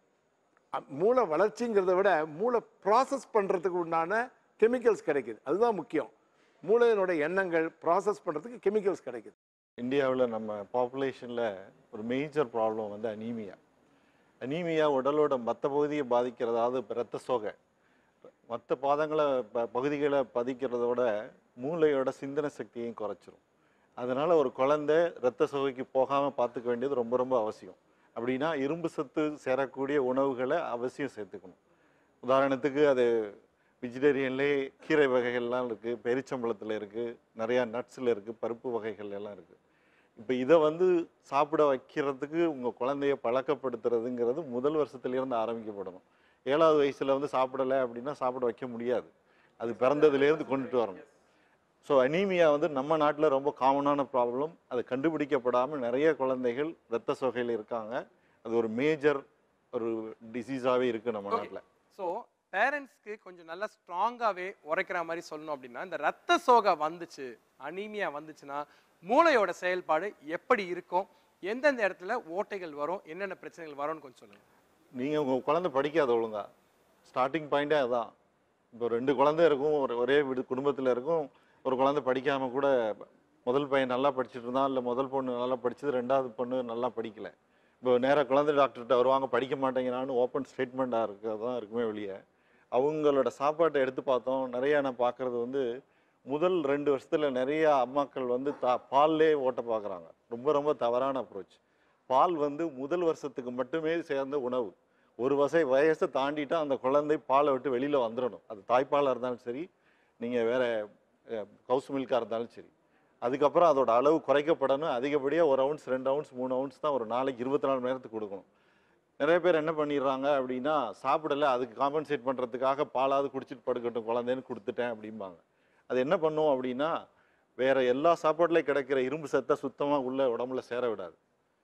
மூளை வளர்ச்சிங்கிறத விட மூளை ப்ராசஸ் பண்ணுறதுக்கு உண்டான கெமிக்கல்ஸ் கிடைக்குது, அதுதான் முக்கியம். மூளையினோட எண்ணங்கள் ப்ராசஸ் பண்ணுறதுக்கு கெமிக்கல்ஸ் கிடைக்குது. இந்தியாவில் நம்ம பாப்புலேஷனில் ஒரு மேஜர் ப்ராப்ளம் வந்து அனீமியா. அனீமியா உடலோட மற்ற பகுதியை பாதிக்கிறது, அதாவது இரத்த சோகை மற்ற பகுதிகளை பாதிக்கிறதோட மூளையோட சிந்தனை சக்தியையும் குறைச்சிரும். அதனால் ஒரு குழந்தை இரத்த சோகைக்கு போகாமல் பார்த்துக்க வேண்டியது ரொம்ப ரொம்ப அவசியம். அப்படின்னா இரும்பு சத்து சேரக்கூடிய உணவுகளை அவசியம் சேர்த்துக்கணும். உதாரணத்துக்கு அது வெஜிடேரியன்லேயே கீரை வகைகள்லாம் இருக்குது, பெரிச்சம்பழத்தில் இருக்குது, நிறையா நட்ஸில் இருக்குது, பருப்பு வகைகள் எல்லாம் இருக்குது. இப்போ இதை வந்து சாப்பிட வைக்கிறதுக்கு உங்கள் குழந்தைய பழக்கப்படுத்துறதுங்கிறது முதல் வருஷத்துலேருந்து ஆரம்பிக்கப்படணும். 7வது வயசில் வந்து சாப்பிடலை அப்படின்னா சாப்பிட வைக்க முடியாது, அது பிறந்ததுலேருந்து கொண்டுட்டு வரணும். ஸோ அனீமியா வந்து நம்ம நாட்டில் ரொம்ப காமனான ப்ராப்ளம். அது கண்டுபிடிக்கப்படாமல் நிறைய குழந்தைகள் இரத்த சோகையில் இருக்காங்க. அது ஒரு மேஜர் ஒரு டிசீஸாகவே இருக்குது நம்ம நாட்டில். ஸோ பேரண்ட்ஸ்க்கு கொஞ்சம் நல்லா ஸ்ட்ராங்காகவே உரைக்கிற மாதிரி சொல்லணும் அப்படின்னா, இந்த ரத்த சோகை வந்துச்சு, அனீமியா வந்துச்சுன்னா மூளையோட செயல்பாடு எப்படி இருக்கும், எந்தெந்த இடத்துல ஓட்டைகள் வரும், என்னென்ன பிரச்சனைகள் வரும்னு கொஞ்சம் சொல்லுங்கள். நீங்கள் உங்கள் குழந்தை படிக்காத ஒழுங்கா, ஸ்டார்டிங் பாயிண்டே அதான். இப்போ 2 குழந்தை இருக்கும், ஒரே வீடு குடும்பத்தில் இருக்கும். ஒரு குழந்தை படிக்காமல் கூட, முதல் பையன் நல்லா படிச்சுட்டு இருந்தான், இல்லை முதல் பொண்ணு நல்லா படிச்சது, 2வது பொண்ணு நல்லா படிக்கலை. இப்போ நேராக குழந்தை டாக்டர்கிட்ட வருவாங்க, படிக்க மாட்டேங்கிறான்னு ஓப்பன் ஸ்டேட்மெண்ட்டாக இருக்கிறது தான் இருக்குமே வெளியே. அவங்களோட சாப்பாட்டை எடுத்து பார்த்தோம். நிறையா நான் பார்க்குறது வந்து முதல் 2 வருஷத்தில் நிறைய அம்மாக்கள் வந்து பால்லே ஓட்ட பார்க்குறாங்க. ரொம்ப ரொம்ப தவறான அப்ரோச். பால் வந்து முதல் வருஷத்துக்கு மட்டுமே சேர்ந்த உணவு. ஒரு வயசை தாண்டிட்டால் அந்த குழந்தை பாலை விட்டு வெளியில் வந்துடணும். அது தாய்ப்பாலாக இருந்தாலும் சரி, நீங்கள் வேறு கவுஸ் மில்காக இருந்தாலும் சரி. அதுக்கப்புறம் அதோட அளவு குறைக்கப்படணும். அதிகப்படியாக 1 ounce 2 ounce 3 ounce தான் ஒரு நாளைக்கு 24 மணி நேரத்துக்கு கொடுக்கணும். நிறைய பேர் என்ன பண்ணிடுறாங்க அப்படின்னா, சாப்பிடலை, அதுக்கு காம்பன்சேட் பண்ணுறதுக்காக பாலாவது குடிச்சிட்டு படுக்கட்டும் குழந்தைன்னு கொடுத்துட்டேன் அப்படிம்பாங்க. அது என்ன பண்ணும் அப்படின்னா, வேறு எல்லா சாப்பாட்டிலையும் கிடைக்கிற இரும்பு சத்தை சுத்தமாக உள்ள உடம்புல சேர விடாது.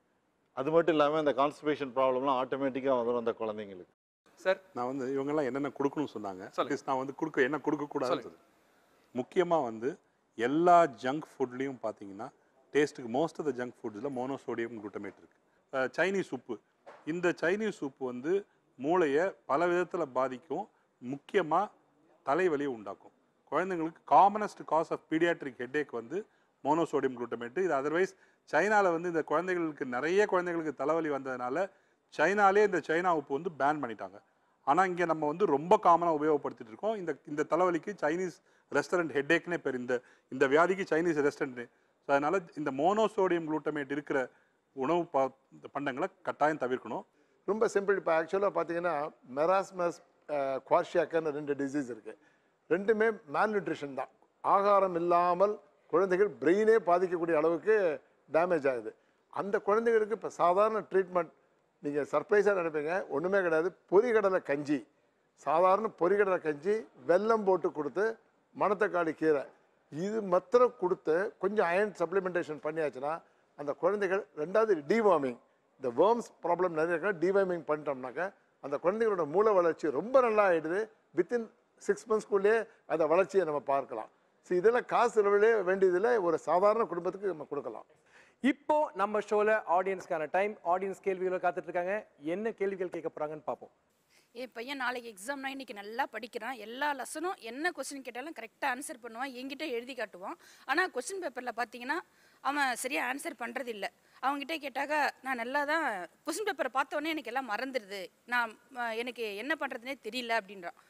அது மட்டும் இல்லாமல் இந்த கான்ஸ்டிபேஷன் ப்ராப்ளம்லாம் ஆட்டோமேட்டிக்காக வந்துடும் அந்த குழந்தைங்களுக்கு. சார், நான் வந்து இவங்கெல்லாம் என்னென்ன கொடுக்கணும்னு சொன்னாங்க. நான் வந்து என்ன கொடுக்கக்கூடாது. முக்கியமாக வந்து எல்லா ஜங்க் ஃபுட்லேயும் பார்த்தீங்கன்னா டேஸ்ட்டுக்கு மோஸ்ட் ஆஃப் த ஜங்க் ஃபுட்ஸில் மோனோசோடியம் குளுட்டமேட் இருக்குது. சைனீஸ் உப்பு, இந்த சைனீஸ் உப்பு வந்து மூளையை பல விதத்தில் பாதிக்கும். முக்கியமாக தலைவலியை உண்டாக்கும். குழந்தைங்களுக்கு commonest cause of paediatric headache வந்து மோனோசோடியம் குளுட்டமேட்டு. இது அதர்வைஸ் சைனாவில் வந்து இந்த குழந்தைகளுக்கு நிறைய குழந்தைகளுக்கு தலைவலி வந்ததுனால சைனாலே இந்த சைனா உப்பு வந்து பேன் பண்ணிட்டாங்க. ஆனால் இங்கே நம்ம வந்து ரொம்ப காமனாக உபயோகப்படுத்திட்டு இருக்கோம். இந்த தலைவலிக்கு சைனீஸ் ரெஸ்டாரண்ட் ஹெட்டேக்னே பேர். இந்த வியாதிக்கு சைனீஸ் ரெஸ்டாரண்ட். ஸோ அதனால் இந்த மோனோசோடியம் குளுட்டமேட் இருக்கிற உணவு பண்டங்களை கட்டாயம் தவிர்க்கணும். ரொம்ப சிம்பிள். இப்போ ஆக்சுவலாக பார்த்தீங்கன்னா மெராஸ்மஸ், குவார்ஷியாக்கன்னு 2 டிசீஸ் இருக்குது. ரெண்டுமே மேல்நியூட்ரிஷன் தான். ஆகாரம் இல்லாமல் குழந்தைகள் பிரெயினே பாதிக்கக்கூடிய அளவுக்கு டேமேஜ் ஆகுது. அந்த குழந்தைகளுக்கு இப்போ சாதாரண ட்ரீட்மெண்ட் நீங்கள் சர்ப்ரைஸாக நினைப்பீங்க, ஒன்றுமே கிடையாது. பொரிகடலை கஞ்சி, சாதாரண பொரிகடலை கஞ்சி வெல்லம் போட்டு கொடுத்து, மணத்தக்காளி கீரை, இது மாத்திரம் கொடுத்து கொஞ்சம் அயன் சப்ளிமெண்டேஷன் பண்ணியாச்சுன்னா அந்த குழந்தைகள். 2வது டிவார்மிங், இந்த வேர்ம்ஸ் ப்ராப்ளம் நிறைய இருக்கா, டிவார்மிங் பண்ணிட்டோம்னாக்கா அந்த குழந்தைகளோட மூளை வளர்ச்சி ரொம்ப நல்லா ஆகிடுது. வித்தின் 6 monthsக்குள்ளேயே அந்த வளர்ச்சியை நம்ம பார்க்கலாம். ஸோ இதெல்லாம் காசு செலவிலே வேண்டியதில் ஒரு சாதாரண குடும்பத்துக்கு நம்ம கொடுக்கலாம். இப்போ நம்ம ஷோல ஆடியன்ஸ்க்கான டைம். ஆடியன்ஸ் கேள்விகளை காத்துட்டு இருக்காங்க. என்ன கேள்விகள் கேட்க போறாங்கன்னு பார்ப்போம். என் பையன் நாளைக்கு எக்ஸாம்னா இன்னைக்கு நல்லா படிக்கிறான். எல்லா லெசனும் என்ன கொஸ்டின் கேட்டாலும் கரெக்டாக ஆன்சர் பண்ணுவான், என்கிட்ட எழுதி காட்டுவான். ஆனால் கொஸ்டின் பேப்பரில் பார்த்தீங்கன்னா அவன் சரியாக ஆன்சர் பண்ணுறதில்ல. அவங்ககிட்ட கேட்டாக்க நான் நல்லா தான் கொஸ்டின் பேப்பரை பார்த்தோன்னே எனக்கு எல்லாம் மறந்துடுது, எனக்கு என்ன பண்ணுறதுனே தெரியல அப்படின்றான்.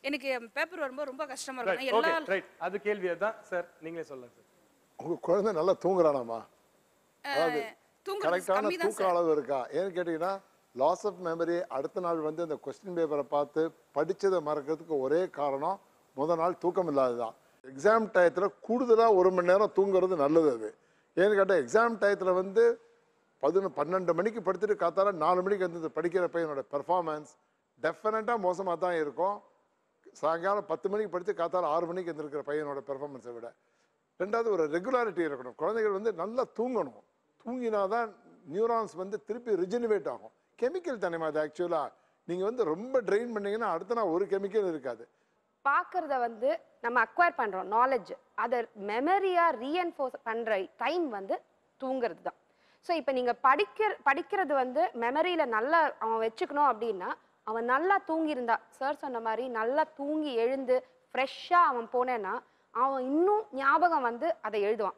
எனக்கு பேப்பர் வரும்போது ரொம்ப கஷ்டமா இருக்கும் எல்லா ரைட் அது கேள்வி அதான் சார் நீங்களே சொல்லுங்க சார் உங்க குழந்தை நல்லா தூங்குறானாமா அதாவது கரெக்டான கம்மி தான் தூக்க அளவு இருக்கா ஏன்னு கேட்டீங்கன்னா லாஸ் ஆஃப் மெமரி அடுத்த நாள் வந்து அந்த கொஸ்டின் பேப்பரை பார்த்து படிச்சதை மறக்கிறதுக்கு ஒரே காரணம் முதல் நாள் தூக்கம் இல்லாததுதான் எக்ஸாம் டயத்தில் கூடுதலாக 1 மணி நேரம் தூங்குறது நல்லது அது ஏன்னு கேட்டால் எக்ஸாம் டயத்தில் வந்து 12 மணிக்கு படுத்துட்டு காத்தால 4 மணிக்கு வந்து படிக்கிற பையனோட பெர்ஃபார்மன்ஸ் டெஃபினட்டாக மோசமாக தான் இருக்கும் சாயங்காலம் 10 மணிக்கு படித்து காத்தால 6 மணிக்கு இருந்திருக்கிற பையனோட பெர்ஃபார்மன்ஸை விட. ரெண்டாவது ஒரு ரெகுலாரிட்டி இருக்கணும். குழந்தைகள் வந்து நல்லா தூங்கணும். தூங்கினா தான் நியூரான்ஸ் வந்து திருப்பி ரிஜெனிவேட் ஆகும். கெமிக்கல் தானே அது ஆக்சுவலாக. நீங்கள் வந்து ரொம்ப ட்ரெயின் பண்ணிங்கன்னா அடுத்த நாள் ஒரு கெமிக்கல் இருக்காது. பார்க்குறத வந்து நம்ம அக்வயர் பண்ணுறோம் நாலேஜ், அதை மெமரியாக ரீஎன்ஃபோர்ஸ் பண்ணுற டைம் வந்து தூங்குறது தான். ஸோ இப்போ நீங்கள் படிக்கிறது வந்து மெமரியில் நல்லா அவன் வச்சுக்கணும் அப்படின்னா அவன் நல்லா தூங்கியிருந்தா, சார் சொன்ன மாதிரி நல்லா தூங்கி எழுந்து ஃப்ரெஷ்ஷாக அவன் போனேன்னா அவன் இன்னும் ஞாபகம் வந்து அதை எழுதுவான்.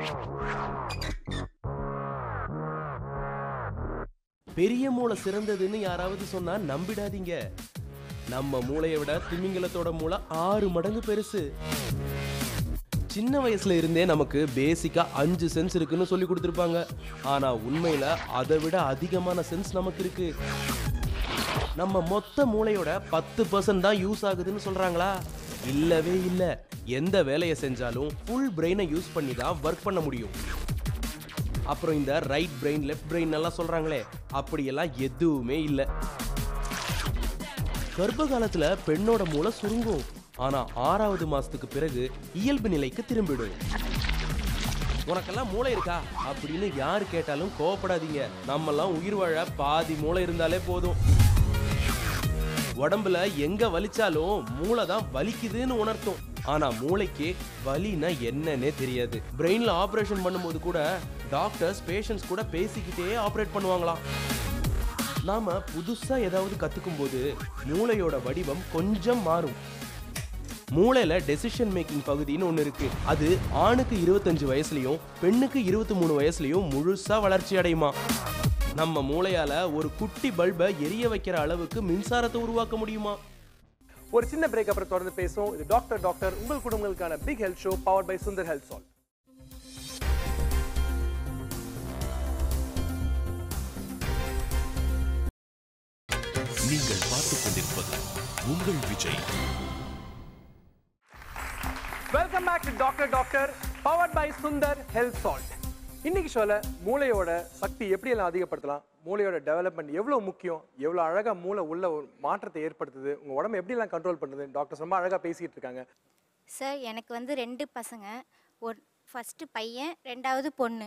பெரிய மூளை சிறந்ததுன்னு யாராவது சொன்னா நம்பிடாதீங்க. நம்ம மூளையை விட திமிங்கலத்தோட மூளை 6 மடங்கு பெருசு. சின்ன வயசுல இருந்தே நமக்கு பேசிக்கா 5 சென்ஸ் இருக்குன்னு சொல்லி கொடுத்துருப்பாங்க. ஆனா உண்மையில அதை விட அதிகமான சென்ஸ் நமக்கு இருக்கு. நம்ம மொத்த மூளையோட 10% தான் யூஸ் ஆகுதுன்னு சொல்றாங்களா? இல்லவே இல்லை. எந்த வேலையை செஞ்சாலும் ஃபுல் பிரெயினை யூஸ் பண்ணி தான் ஒர்க் பண்ண முடியும். அப்புறம் இந்த ரைட் பிரெயின் லெஃப்ட் பிரெயின் எல்லாம் சொல்றாங்களே, அப்படியெல்லாம் எதுவுமே இல்லை. கர்ப்ப காலத்துல பெண்ணோட மூளை சுருங்கும். ஆனா 6வது மாசத்துக்கு பிறகு இயல்பு நிலைக்கு திரும்பிடும். உனக்கெல்லாம் மூளை இருக்கா அப்படின்னு யாரு கேட்டாலும் கோவப்படாதீங்க. நம்மெல்லாம் உயிர் வாழ பாதி மூளை இருந்தாலே போதும். உடம்புல எங்க வலிச்சாலும் மூளை தான் வலிக்குதுன்னு உணர்த்தும். ஆனா மூளைக்கு வலினா என்னன்னே தெரியாது. பிரெயின்ல ஆபரேஷன் பண்ணும்போது கூட டாக்டர்ஸ் பேஷண்ட்ஸ் கூட பேசிக்கிட்டே ஆபரேட் பண்ணுவாங்களாம். நாம புதுசா ஏதாவது கத்துக்கும் போது மூளையோட வடிவம் கொஞ்சம் மாறும். மூளையில டெசிஷன் மேக்கிங் பகுதின்னு ஒண்ணு இருக்கு. அது ஆணுக்கு 25 வயசுலயும் பெண்ணுக்கு 23 வயசுலயும் முழுசா வளர்ச்சி அடையுமா. நம்ம மூளையால ஒரு குட்டி பல்பை எரிய வைக்கிற அளவுக்கு மின்சாரத்தை உருவாக்க முடியுமா? ஒரு சின்ன பிரேக் அப்புறம் தொடர்ந்து பேசுவோம். இது டாக்டர் உங்கள் குடும்பங்களுக்கான big health show powered by Sundar health salt. நீங்கள் பார்த்துக் கொண்டிருப்பது உங்கள் Vijay. Welcome back to doctor powered by Sundar health salt. இன்னைக்கு ஷோல மூளையோட சக்தி எப்படி எல்லாம் அதிகப்படுத்தலாம், மூளையோட டெவலப்மெண்ட் எவ்வளோ முக்கியம், எவ்வளோ அழகாக மூளை உள்ள ஒரு மாற்றத்தை ஏற்படுத்துது, உங்கள் உடம்பு எப்படிலாம் கண்ட்ரோல் பண்ணுது, டாக்டர் ரொம்ப அழகாக பேசிகிட்டு இருக்காங்க. சார் எனக்கு வந்து 2 பசங்க, ஃபஸ்ட்டு பையன் 2வது பொண்ணு.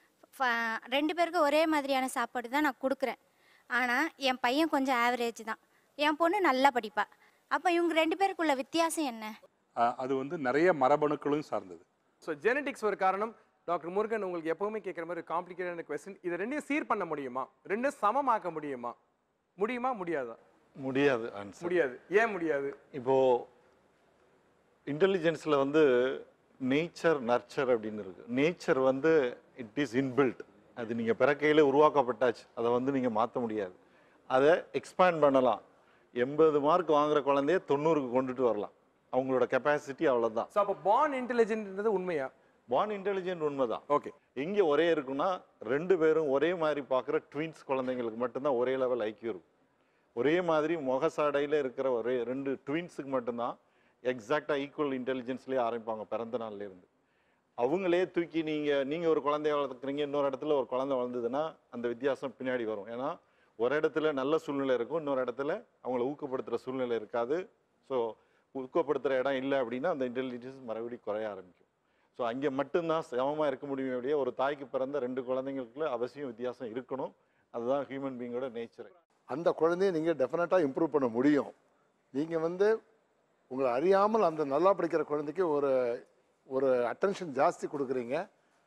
2 பேருக்கும் ஒரே மாதிரியான சாப்பாடு தான் நான் கொடுக்குறேன். ஆனால் என் பையன் கொஞ்சம் ஆவரேஜ் தான், என் பொண்ணு நல்லா படிப்பா. அப்போ இவங்க 2 பேருக்குள்ள வித்தியாசம் என்ன? அது வந்து நிறைய மரபணுக்களும் சார்ந்தது. ஸோ ஜெனடிக்ஸ் ஒரு காரணம். டாக்டர் முருகன், உங்களுக்கு எப்பவுமே கேட்குற மாதிரி காம்ப்ளிகேட்டான கொஸ்டின், இதை 2 சீர் பண்ண முடியுமா, 2 சமமாக்க முடியுமா? முடியாதா? முடியாது. முடியாது. ஏன் முடியாது? இப்போ இன்டெலிஜென்ஸில் வந்து நேச்சர் நர்ச்சர் அப்படின்னு இருக்கு. நேச்சர் வந்து இட் இஸ் இன்பில்ட். அது நீங்கள் பிறக்கையிலே உருவாக்கப்பட்டாச்சு. அதை வந்து நீங்கள் மாற்ற முடியாது. அதை எக்ஸ்பேண்ட் பண்ணலாம். 80 மார்க் வாங்குற குழந்தைய 90க்கு கொண்டுட்டு வரலாம். அவங்களோட கெப்பாசிட்டி அவ்வளோதான். ஸோ அப்போ பார்ன் இன்டெலிஜென்ட்ன்றது உண்மையா? பார்ன் இன்டெலிஜென்ட் உண்மைதான். ஓகே. எங்கே ஒரே இருக்குன்னா 2 பேரும் ஒரே மாதிரி பார்க்குற ட்வின்ஸ் குழந்தைங்களுக்கு மட்டும்தான் ஒரே லெவல் ஐக்கியம் இருக்கும். ஒரே மாதிரி முகசாடையில் இருக்கிற ஒரே 2 ட்வின்ஸுக்கு மட்டும்தான் எக்ஸாக்டாக ஈக்குவல் இன்டெலிஜென்ஸ்லேயே ஆரம்பிப்பாங்க பிறந்த நாள்லேருந்து. அவங்களே தூக்கி நீங்கள் ஒரு குழந்தைய வளர்த்துக்கிறீங்க, இன்னொரு இடத்துல ஒரு குழந்தை வளர்ந்ததுன்னா அந்த வித்தியாசம் பின்னாடி வரும். ஏன்னா ஒரு இடத்துல நல்ல சூழ்நிலை இருக்கும், இன்னொரு இடத்துல அவங்கள ஊக்கப்படுத்துகிற சூழ்நிலை இருக்காது. ஸோ ஊக்கப்படுத்துகிற இடம் இல்லை அப்படின்னா அந்த இன்டெலிஜென்ஸ் மறுபடியும் குறைய ஆரம்பிக்கும். ஸோ அங்கே மட்டும்தான் சமமாக இருக்க முடியும். அப்படியே ஒரு தாய்க்கு பிறந்த 2 குழந்தைங்களுக்குள்ள அவசியம் வித்தியாசம் இருக்கணும். அதுதான் ஹியூமன் பீயிங்கோட நேச்சர். அந்த குழந்தைய நீங்கள் டெஃபினட்டாக இம்ப்ரூவ் பண்ண முடியும். நீங்கள் வந்து உங்களை அறியாமல் அந்த நல்லா படிக்கிற குழந்தைக்கு ஒரு அட்டென்ஷன் ஜாஸ்தி கொடுக்குறீங்க.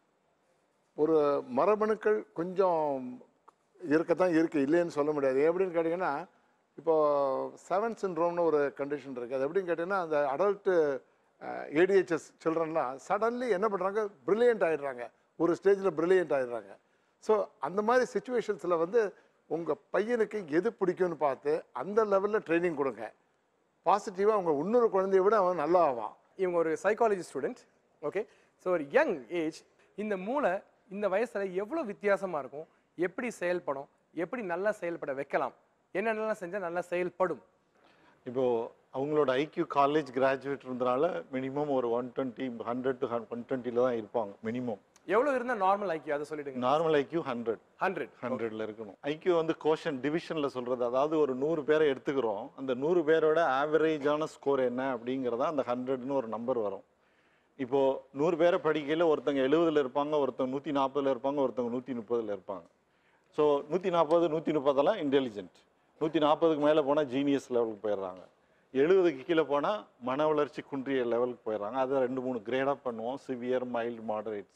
ஒரு மரபணுக்கள் கொஞ்சம் இருக்கத்தான் இருக்குது, இல்லைன்னு சொல்ல முடியாது. எப்படின்னு கேட்டிங்கன்னா, இப்போ 7 சிண்ட்ரோம்னு ஒரு கண்டிஷன் இருக்குது. அது எப்படின்னு கேட்டிங்கன்னா, அந்த அடல்ட்டு ஏடிஹெச்எஸ் சில்ட்ரன்லாம் சடன்லி என்ன பண்ணுறாங்க, ப்ரில்லியண்ட் ஆகிடுறாங்க. ஒரு ஸ்டேஜில் ப்ரில்லியண்ட் ஆகிடுறாங்க. ஸோ அந்த மாதிரி சுச்சுவேஷன்ஸில் வந்து உங்கள் பையனுக்கு எது பிடிக்கும்னு பார்த்து அந்த லெவலில் ட்ரைனிங் கொடுங்க. பாசிட்டிவாக அவங்க இன்னொரு குழந்தைய விட அவன் நல்லா ஆவான். இவங்க ஒரு சைக்காலஜி ஸ்டூடெண்ட். ஓகே, ஸோ ஒரு யங் ஏஜ், இந்த மூளை இந்த வயசில் எவ்வளோ வித்தியாசமாக இருக்கும், எப்படி செயல்படும், எப்படி நல்லா செயல்பட வைக்கலாம், என்னென்னலாம் செஞ்சால் நல்லா செயல்படும்? இப்போது அவங்களோட ஐக்யூ காலேஜ் கிராஜுவேட் இருந்தனால மினிமம் ஒரு 120 100 to 120 தான் இருப்பாங்க மினிமம். எவ்வளோ இருந்தால் நார்மல் ஐக்யூ அதை சொல்லிடுங்க. நார்மல் ஐக்யூ 100 இருக்கணும். ஐக்யூ வந்து கோஷன் டிவிஷனில் சொல்கிறது, அதாவது ஒரு 100 பேரை எடுத்துக்கிறோம், அந்த 100 பேரோட ஆவரேஜான ஸ்கோர் என்ன அப்படிங்கிறதா அந்த 100ன்னு ஒரு நம்பர் வரும். இப்போது 100 பேரை படிக்கையில் ஒருத்தங்க 70ல் இருப்பாங்க, ஒருத்தங்க 140ல் இருப்பாங்க, ஒருத்தங்க 130ல் இருப்பாங்க. ஸோ 140 130 இன்டெலிஜென்ட், 140க்கு மேலே போனால் ஜீனியஸ் லெவலுக்கு போயிடுறாங்க, 70க்கு கீழே போனால் மன வளர்ச்சி குன்றிய லெவலுக்கு போயிடுறாங்க. அதை 2-3 கிரேடாக பண்ணுவோம், சிவியர், மைல்டு, மாடரேட்.